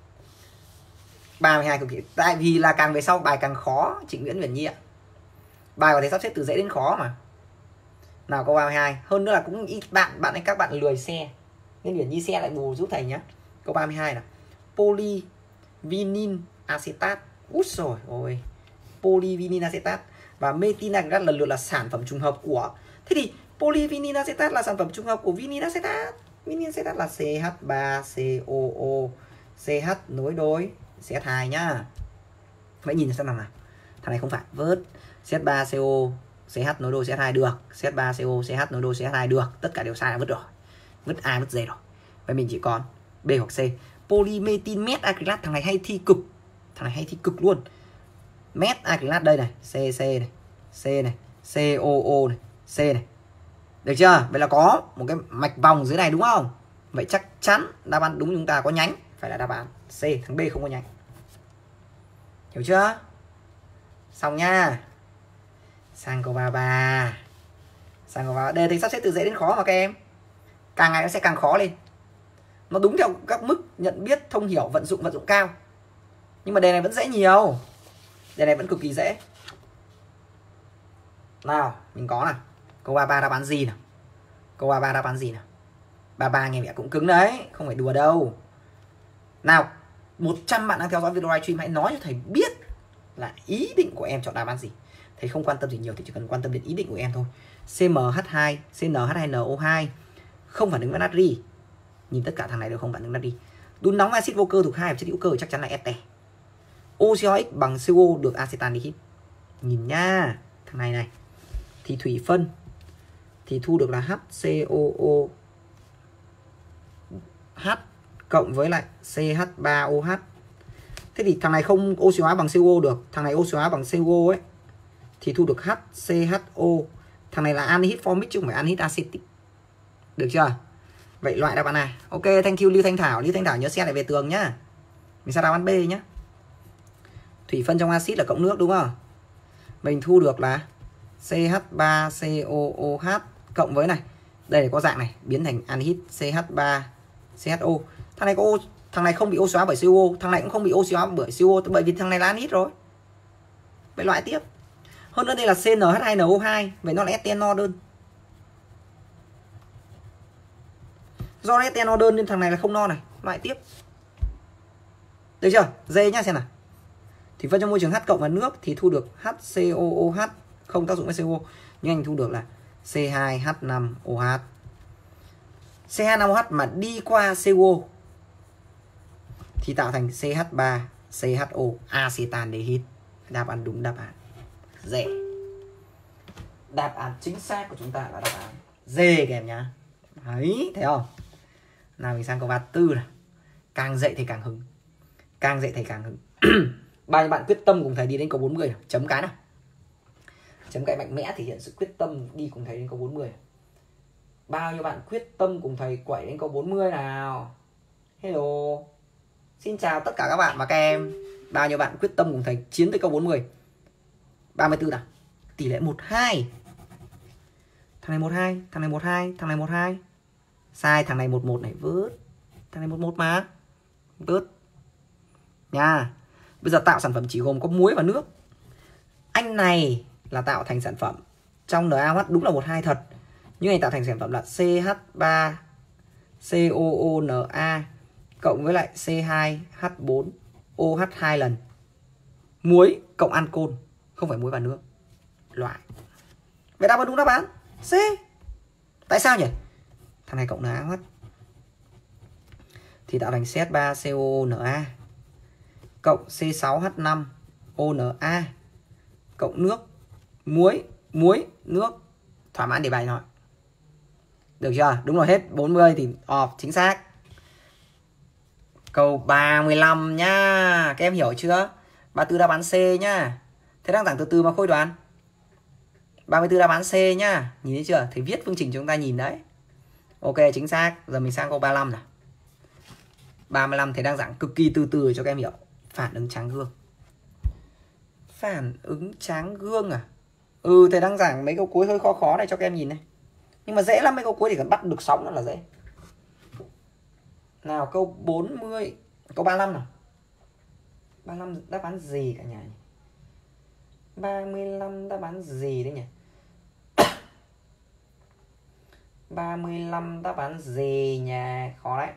32 cực kỳ, tại vì là càng về sau bài càng khó Trịnh Nguyễn Huyền Nhi ạ. Bài có thể sắp xếp từ dễ đến khó mà. Nào câu 32, hơn nữa là cũng ít các bạn lười xe nên Huyền Nhi xe lại bù giúp thầy nhá. Câu 32 nào. Polyvinyl acetat. Úi rồi ôi. Polyvinyl acetat và methyl acrylat lần lượt là sản phẩm trùng hợp của. Thế thì polyvinyl acetat là sản phẩm trùng hợp của vinyl acetat. Vinyl acetat là CH3COO CH nối đôi CH2 nhá. Vậy nhìn xem nào nào. Thằng này không phải vớt CH3CO CH nối đôi CH2 được, CH3CO CH nối đôi CH2 được, tất cả đều sai là vứt rồi. Vứt A vứt D rồi. Vậy mình chỉ còn B hoặc C. Polymethyl met acrylat, thằng này hay thi cực. Thằng này hay thi cực luôn. Met acrylat đây này, CC này, C này, COO này, C này. Được chưa? Vậy là có một cái mạch vòng dưới này đúng không? Vậy chắc chắn đáp án đúng chúng ta có nhánh, phải là đáp án C, thằng B không có nhánh. Hiểu chưa? Xong nha. Sang câu 33. Sang câu 33. Đề thì sắp xếp từ dễ đến khó mà các em. Càng ngày nó sẽ càng khó lên. Nó đúng theo các mức nhận biết, thông hiểu, vận dụng cao. Nhưng mà đề này vẫn dễ nhiều. Đề này vẫn cực kỳ dễ. Nào, mình có nào. Câu 33 đáp án gì nào? Câu 33 đáp án gì nào? 33 nghe mẹ cũng cứng đấy, không phải đùa đâu. Nào, 100 bạn đang theo dõi video livestream hãy nói cho thầy biết là ý định của em chọn đáp án gì. Thầy không quan tâm gì nhiều, thì chỉ cần quan tâm đến ý định của em thôi. CMH2, CNH2NO2 không phản ứng với natri. Nhìn tất cả thằng này đều không phản ứng natri. Đun nóng axit vô cơ thuộc 2 chất hữu cơ chắc chắn là este. OCOX bằng CO được acetaldehyde. Nhìn nha, thằng này này. Thì thủy phân thì thu được là HCOO H cộng với lại CH3OH. Thế thì thằng này không oxy hóa bằng CO được, thằng này oxy hóa bằng CO ấy thì thu được HCHO. Thằng này là anhydride formic chứ không phải anhydride acetic. Được chưa? Vậy loại đáp án này. Ok, thank you Lưu Thanh Thảo. Lưu Thanh Thảo nhớ xe lại về tường nhá. Mình sang đáp án B nhá. Thủy phân trong axit là cộng nước đúng không? Mình thu được là CH3COOH cộng với này. Đây là có dạng này, biến thành anhydride CH3CHO. Thằng này không bị oxy hóa bởi CO, thằng này cũng không bị oxy hóa bởi CO, bởi vì thằng này là anhydride rồi. Vậy loại tiếp. Hơn nữa đây là CNH2NO2, vậy nó là etanol đơn. Do etanol đơn nên thằng này là không no này, loại tiếp. Được chưa? D nhá xem nào. Thủy phân trong môi trường H cộng và nước thì thu được HCOOH không tác dụng với CO, nhưng anh thu được là C2H5OH. C2H5OH mà đi qua CO thì tạo thành CH3CHO acetaldehyde. Đáp án đúng đáp án D. Đáp án chính xác của chúng ta là đáp án D các em nhá. Đấy, thấy không? Nào mình sang câu 34 này. Càng dạy thầy càng hứng. Càng dạy thầy càng hứng. Bao nhiêu bạn quyết tâm cùng thầy đi đến câu 40 nào? Chấm cái nào. Chấm cái mạnh mẽ thể hiện sự quyết tâm đi cùng thầy đến câu 40. Bao nhiêu bạn quyết tâm cùng thầy quẩy đến câu 40 nào? Hello. Xin chào tất cả các bạn và các em. Bao nhiêu bạn quyết tâm cùng thầy chiến tới câu 40? 34 nào. Tỷ lệ 1-2. Thằng này 1-2, thằng này 1-2, thằng này 1-2. Sai, thằng này 1-1 này, vớt. Thằng này 1-1 mà. Vớt. Nha. Bây giờ tạo sản phẩm chỉ gồm có muối và nước. Anh này là tạo thành sản phẩm trong NaOH đúng là 1-2 thật. Nhưng anh tạo thành sản phẩm là CH3COONa cộng với lại C2H4OH 2 lần. Muối cộng ancol, không phải muối và nước. Loại. Vậy đáp án đúng đáp án C. Tại sao nhỉ? Thằng này cộng NaOH thì tạo thành CH3COONa cộng C6H5ONa cộng nước, muối, nước. Thỏa mãn đề bài rồi. Được chưa? Đúng rồi, hết 40 thì chính xác. Câu 35 nhá. Các em hiểu chưa? 34 đáp án C nhá. Thế đang giảng từ từ mà khôi đoán. 34 đáp án C nhá. Nhìn thấy chưa? Thầy viết phương trình chúng ta nhìn đấy. Ok, chính xác. Giờ mình sang câu 35 nào. 35 thầy đang giảng cực kỳ từ từ cho các em hiểu. Phản ứng tráng gương. Phản ứng tráng gương à? Thầy đang giảng mấy câu cuối hơi khó này cho các em nhìn này. Nhưng mà dễ lắm, mấy câu cuối chỉ cần bắt được sóng là dễ. Nào câu 40, câu 35 nào. 35 đáp án gì cả nhà nhỉ? 35 đáp án gì đấy nhỉ? 35 đáp án gì nhà? Khó đấy.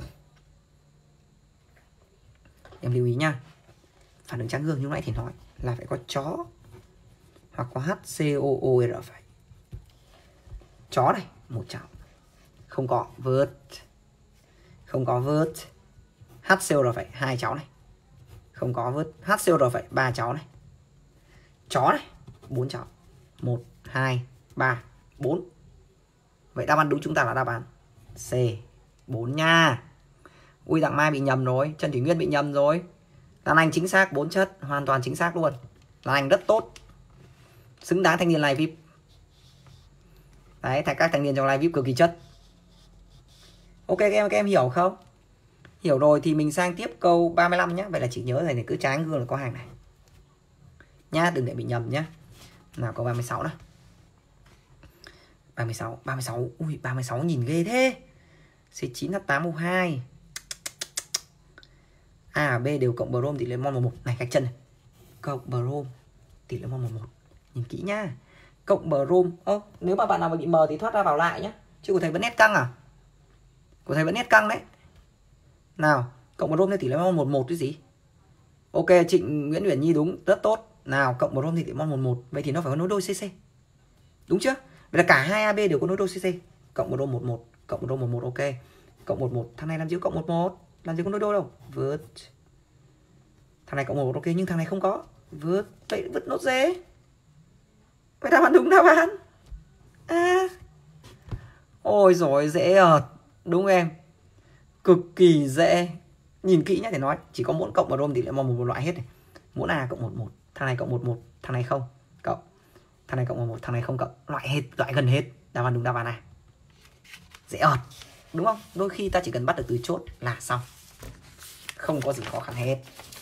Em lưu ý nha. Phản ứng tráng gương như lúc nãy thì nói là phải có chó hoặc có HCOOR phải. Chó này, một cháu. Không có vớt. Không có vớt. HCOR phải, hai cháu này. Không có vớt. HCOR phải, ba cháu này. Chó này, bốn cháu. 1, 2, 3, 4. Vậy đáp án đúng chúng ta là đáp án C, 4 nha. Ui, Đặng Mai bị nhầm rồi, Trần Thủy Nguyên bị nhầm rồi. Lan Anh chính xác 4 chất, hoàn toàn chính xác luôn. Lan Anh rất tốt. Xứng đáng thanh niên live VIP. Đấy, các thanh niên trong live VIP cực kỳ chất. Ok các em hiểu không? Hiểu rồi thì mình sang tiếp câu 35 nhé. Vậy là chị nhớ này, cứ trái gương là có hàng này nhá, đừng để bị nhầm nhá. Nào câu 36 nào. 36. Ui, 36 nhìn ghê thế. C9H8O2. A và B đều cộng brom tỷ lệ mol 11. Này cách chân này. Cộng brom tỷ lệ mol 11. Nhìn kỹ nhá. Cộng brom. Nếu mà bạn nào mà bị mờ thì thoát ra vào lại nhá. Chứ của thầy vẫn nét căng à? Của thầy vẫn nét căng đấy. Nào, cộng brom thì tỷ lệ mol 11 cái gì? Ok, Trịnh Nguyễn Uyển Nhi đúng, rất tốt. Nào, cộng brom thì tỷ lệ mol 11. Vậy thì nó phải có nối đôi CC. Đúng chưa? Vậy là cả hai AB đều có nối đôi CC. Cộng brom 11, cộng brom 11 ok. Cộng 11, thằng này làm gì có cộng 11? Làm gì có nối đôi đâu. Vứt. Thằng này cộng 11 ok nhưng thằng này không có. Vứt. Vậy vứt nốt dễ. Vậy đáp án đúng đáp án. Ôi rồi dễ ợt. Đúng em. Cực kỳ dễ. Nhìn kỹ nhá, để nói chỉ có mỗi cộng brom tỷ lệ mol một loại hết này. Mỗi A cộng 11, thằng này cộng 11, thằng này không cộng. Thằng này cộng 11, thằng này không cộng. Loại gần hết. Đáp án đúng đáp án này. Dễ ợt. Đúng không? Đôi khi ta chỉ cần bắt được từ chốt là xong. Không có gì khó khăn hết.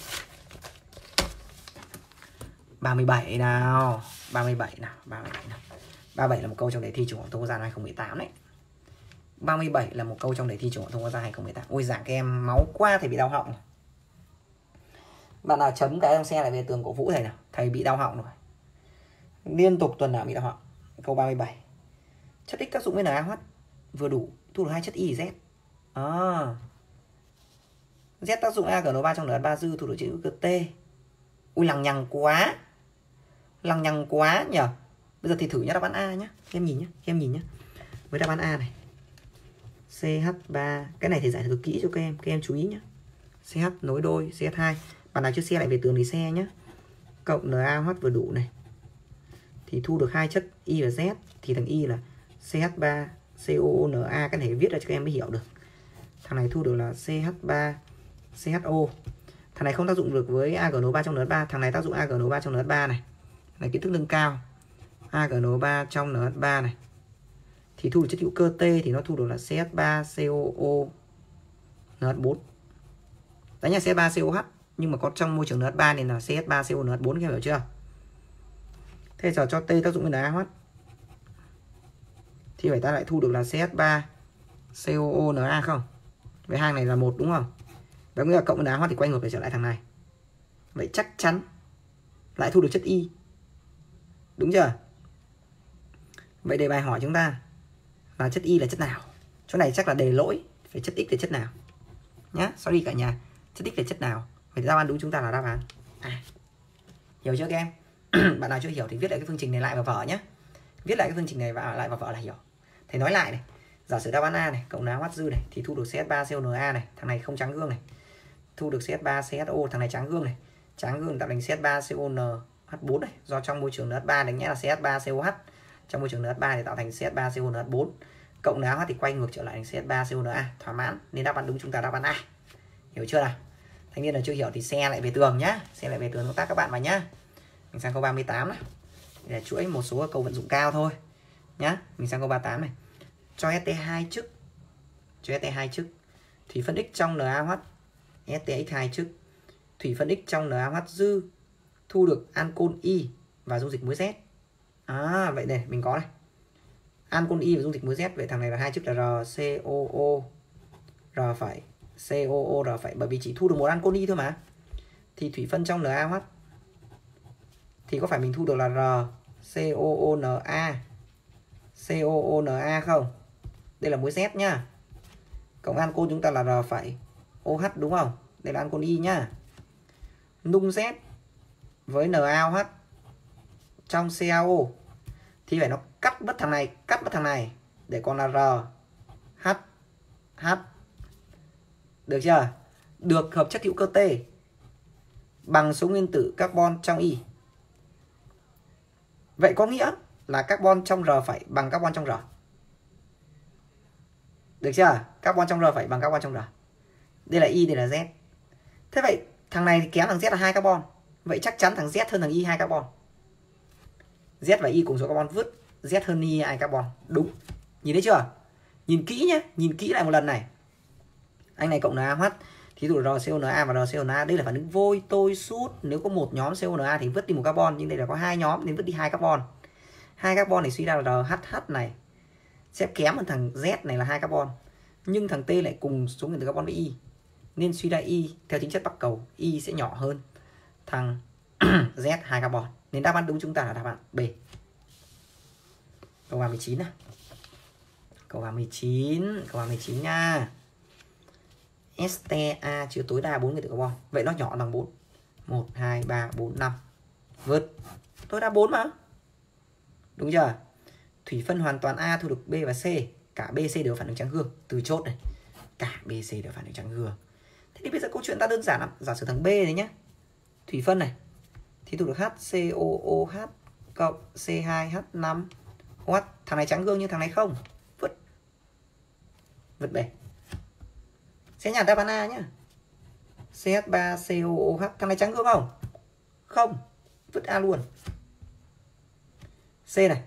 37 nào. 37 nào. 37 là một câu trong đề thi Trung học phổ thông quốc gia 2018 đấy. 37 là một câu trong đề thi Trung học phổ thông quốc gia 2018. Ôi giảng các em máu quá, thầy bị đau họng. Bạn nào chấm cái trong xe lại về tường cổ vũ thầy nào. Thầy bị đau họng rồi. Liên tục tuần nào bị đau họng. Câu 37. Chất X tác dụng với NaOH vừa đủ thu được hai chất Y Z. Z tác dụng AgNO3 trong NH3 dư thu được chữ T. Ui lằng nhằng quá. Lằng nhằng quá nhỉ. Bây giờ thì thử nhá, đáp án A nhá. Em nhìn nhá. Với đáp án A này. CH3, cái này thì giải thích kỹ cho các em chú ý nhé. CH nối đôi CH2, bạn nào chưa xe lại về tường thì xe nhé. Cộng NaOH vừa đủ này thì thu được hai chất Y và Z, thì thằng Y là CH3 COONA. Cái này viết ra cho các em mới hiểu được. Thằng này thu được là CH3 CHO. Thằng này không tác dụng được với AgNO3 trong NH3, thằng này tác dụng AgNO3 trong NH3 này. Này kiến thức nâng cao. AgNO3 trong NH3 này thì thu được chất hữu cơ T thì nó thu được là CH3COO NH4. Đấy nha, CH3COH nhưng mà có trong môi trường NH3 nên là CH3CO NH4, các em hiểu chưa? Thế giờ cho T tác dụng với NaOH thì phải ta lại thu được là CH3COONA không? Vậy hai này là một đúng không? Vậy nghĩa là cộng với NaOH thì quay ngược lại trở lại thằng này. Vậy chắc chắn lại thu được chất Y. Đúng chưa? Vậy đề bài hỏi chúng ta là chất Y là chất nào? Chỗ này chắc là đề lỗi, phải chất X là chất nào nhá. Sorry cả nhà, chất X là chất nào? Vậy đáp án đúng chúng ta là đáp án hiểu chưa các em? Bạn nào chưa hiểu thì viết lại cái phương trình này lại vào vở nhé. Viết lại cái phương trình này lại vào vở là hiểu. Thầy nói lại này, giả sử đáp án A này cộng NaOH dư này thì thu được CH3CONA này, thằng này không trắng gương này. Thu được CH3CHO, thằng này trắng gương này. Trắng gương tạo thành CH3CONH4 này, do trong môi trường NH3 đánh nhẽ là CH3COH. Trong môi trường NH3 thì tạo thành CH3CONH4. Cộng NaOH thì quay ngược trở lại thành CH3CONA, thỏa mãn. Nên đáp án đúng chúng ta đáp án A. Hiểu chưa nào? Thanh niên là chưa hiểu thì xe lại về tường nhá. Xe lại về tường công tác các bạn vào nhá. Mình sang câu 38 này. Để chuỗi một số câu vận dụng cao thôi nhá. Mình sang câu 38 này. Cho ST2 chức. Cho ST2 chức. Thủy phân X trong NaOH STX2 chức. Thủy phân X trong NaOH dư thu được ancol Y và dung dịch muối Z. Vậy này mình có này. Ancol Y và dung dịch muối Z, vậy thằng này là hai chức là RCOO R phẩy COOR phẩy, bởi vì chỉ thu được một anconi thôi mà. Thì thủy phân trong NaOH thì có phải mình thu được là R COONA không? Đây là muối Z nhá. Cộng ancol chúng ta là R phẩy OH đúng không? Đây là ancol Y nhá. Nung Z với NaOH trong CaO thì phải nó cắt mất thằng này để còn là R H. Được chưa? Được hợp chất hữu cơ T bằng số nguyên tử carbon trong Y. Vậy có nghĩa là carbon trong R phẩy bằng carbon trong R. Được chưa? Carbon trong R phẩy bằng carbon trong R. Đây là Y, đây là Z. Thế vậy thằng này thì kém thằng Z là 2 carbon. Vậy chắc chắn thằng Z hơn thằng Y 2 carbon. Z và Y cùng số carbon, vứt Z hơn Y 2 carbon. Đúng. Nhìn thấy chưa? Nhìn kỹ nhé. Nhìn kỹ lại một lần này. Anh này cộng NaOH thì dụ RCONA và RCONA. Đây là phản ứng vôi tôi sút. Nếu có một nhóm CONA thì vứt đi một carbon. Nhưng đây là có 2 nhóm nên vứt đi 2 carbon. 2 carbon này suy ra là RHH này sẽ kém hơn thằng Z này là 2 carbon. Nhưng thằng T lại cùng số nguyên tử carbon với Y. Nên suy ra Y theo tính chất bắc cầu, Y sẽ nhỏ hơn thằng Z 2 carbon. Nên đáp án đúng chúng ta là đáp án B. Câu 39 này. Câu 39 nha. STA chứa tối đa 4 nguyên tử carbon. Vậy nó nhỏ bằng 4. 1, 2, 3, 4, 5. Vượt. Tối đa 4 mà. Đúng chưa? Thủy phân hoàn toàn A thu được B và C. Cả B, C đều phản ứng trắng gương. Từ chốt này. Cả B, C đều phản ứng trắng gương. Thế thì bây giờ câu chuyện ta đơn giản lắm. Giả sử thằng B này nhé. Thủy phân này. Thì thu được HCOOH cộng C2H5 OH. Thằng này trắng gương nhưng thằng này không. Vứt B. Sẽ nhả đáp án A nhá. CH3COOH. Thằng này trắng gương không? Không. Vứt A luôn. C này.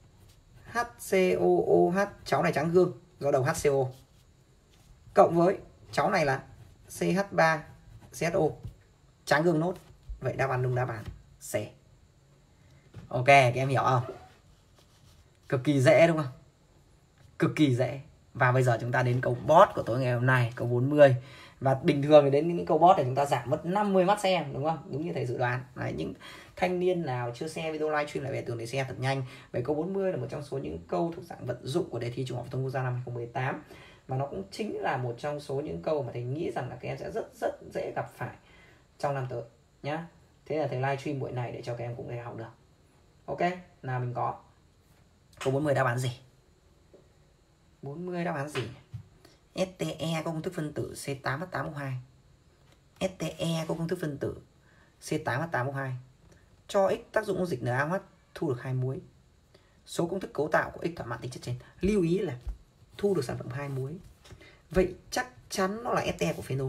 HCOOH. Cháu này trắng gương do đầu HCO. Cộng với cháu này là CH3CHO. Trắng gương nốt. Vậy đáp án đúng đáp án C. Ok, các em hiểu không? Cực kỳ dễ đúng không? Cực kỳ dễ. Và bây giờ chúng ta đến câu boss của tối ngày hôm nay, câu 40. Và bình thường thì đến những câu boss này chúng ta giảm mất 50 mắt xem, đúng không? Đúng như thầy dự đoán. Đấy, những thanh niên nào chưa xem video livestream lại về tường để xem thật nhanh. Về câu 40 là một trong số những câu thuộc dạng vận dụng của đề thi Trung học phổ thông quốc gia năm 2018. Và nó cũng chính là một trong số những câu mà thầy nghĩ rằng là các em sẽ rất dễ gặp phải trong năm tới nhá. Thế là thầy livestream buổi này để cho các em cũng có thể học được. Ok, nào mình có câu 40 đáp án gì? 40 đáp án gì? STE có công thức phân tử C8H8O2. STE có công thức phân tử C8H8O2. Cho X tác dụng dịch NaOH thu được 2 muối. Số công thức cấu tạo của X thỏa mãn tính chất trên. Lưu ý là thu được sản phẩm 2 muối. Vậy chắc chắn nó là STE của phenol.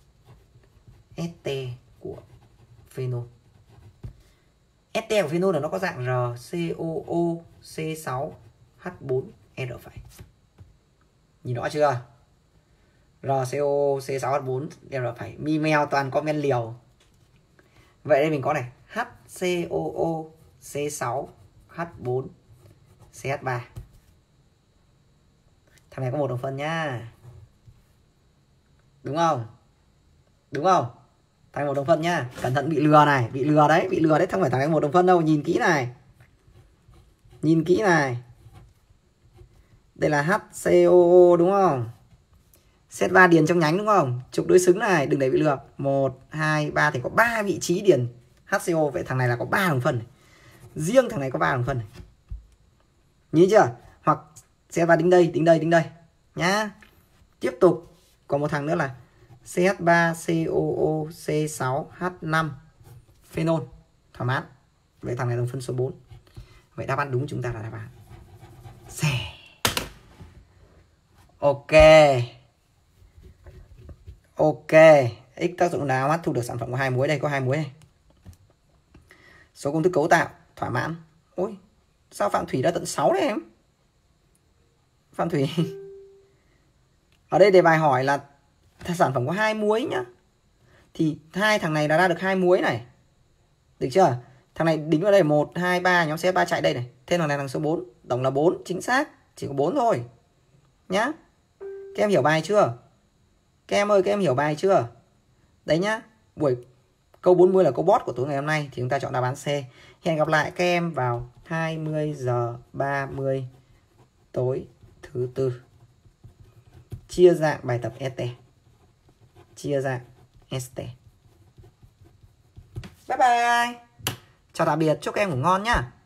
STE của phenol. STE của phenol là nó có dạng RCOO C6H4R phải. Nhìn rõ chưa? RCO C6H4R phải. Mi meo toàn comment liều. Vậy đây mình có này HCOO C6H4 CH3. Thằng này có một đồng phân nhá. Đúng không? Đúng không? Thằng này một đồng phân nhá. Cẩn thận bị lừa này. Bị lừa đấy. Không phải thằng này một đồng phân đâu. Nhìn kỹ này. Nhìn kỹ này. Đây là HCOO đúng không? Z3 điền trong nhánh đúng không? Trục đối xứng này. Đừng để bị lừa. 1, 2, 3 thì có 3 vị trí điền HCO. Vậy thằng này là có 3 đồng phân này. Riêng thằng này có 3 đồng phân này. Nhìn chưa? Hoặc Z3 tính đây nhá. Tiếp tục còn một thằng nữa là CH3COO C6H5 phenol thỏa mãn. Vậy thằng này đồng phân số 4. Vậy đáp án đúng chúng ta là đáp án C. Ok. X tác dụng NaOH thu được sản phẩm của 2 muối. Đây có 2 muối này. Số công thức cấu tạo thỏa mãn. Ôi, sao Phạm Thủy đã tận 6 đấy em? Phạm Thủy. Ở đây đề bài hỏi là sản phẩm có 2 muối nhá. Thì hai thằng này đã ra được 2 muối này. Được chưa? Thằng này đính vào đây 1, 2, 3. Nhóm C3 chạy đây này. Thêm thằng này thằng số 4. Tổng là 4. Chính xác. Chỉ có 4 thôi. Nhá. Các em hiểu bài chưa? Các em ơi, các em hiểu bài chưa? Đấy nhá. Câu 40 là câu boss của tối ngày hôm nay thì chúng ta chọn đáp án C. Hẹn gặp lại các em vào 20 giờ 30 tối thứ tư. Chia dạng bài tập ST. Chia dạng ST. Bye bye. Chào tạm biệt, chúc các em ngủ ngon nhá.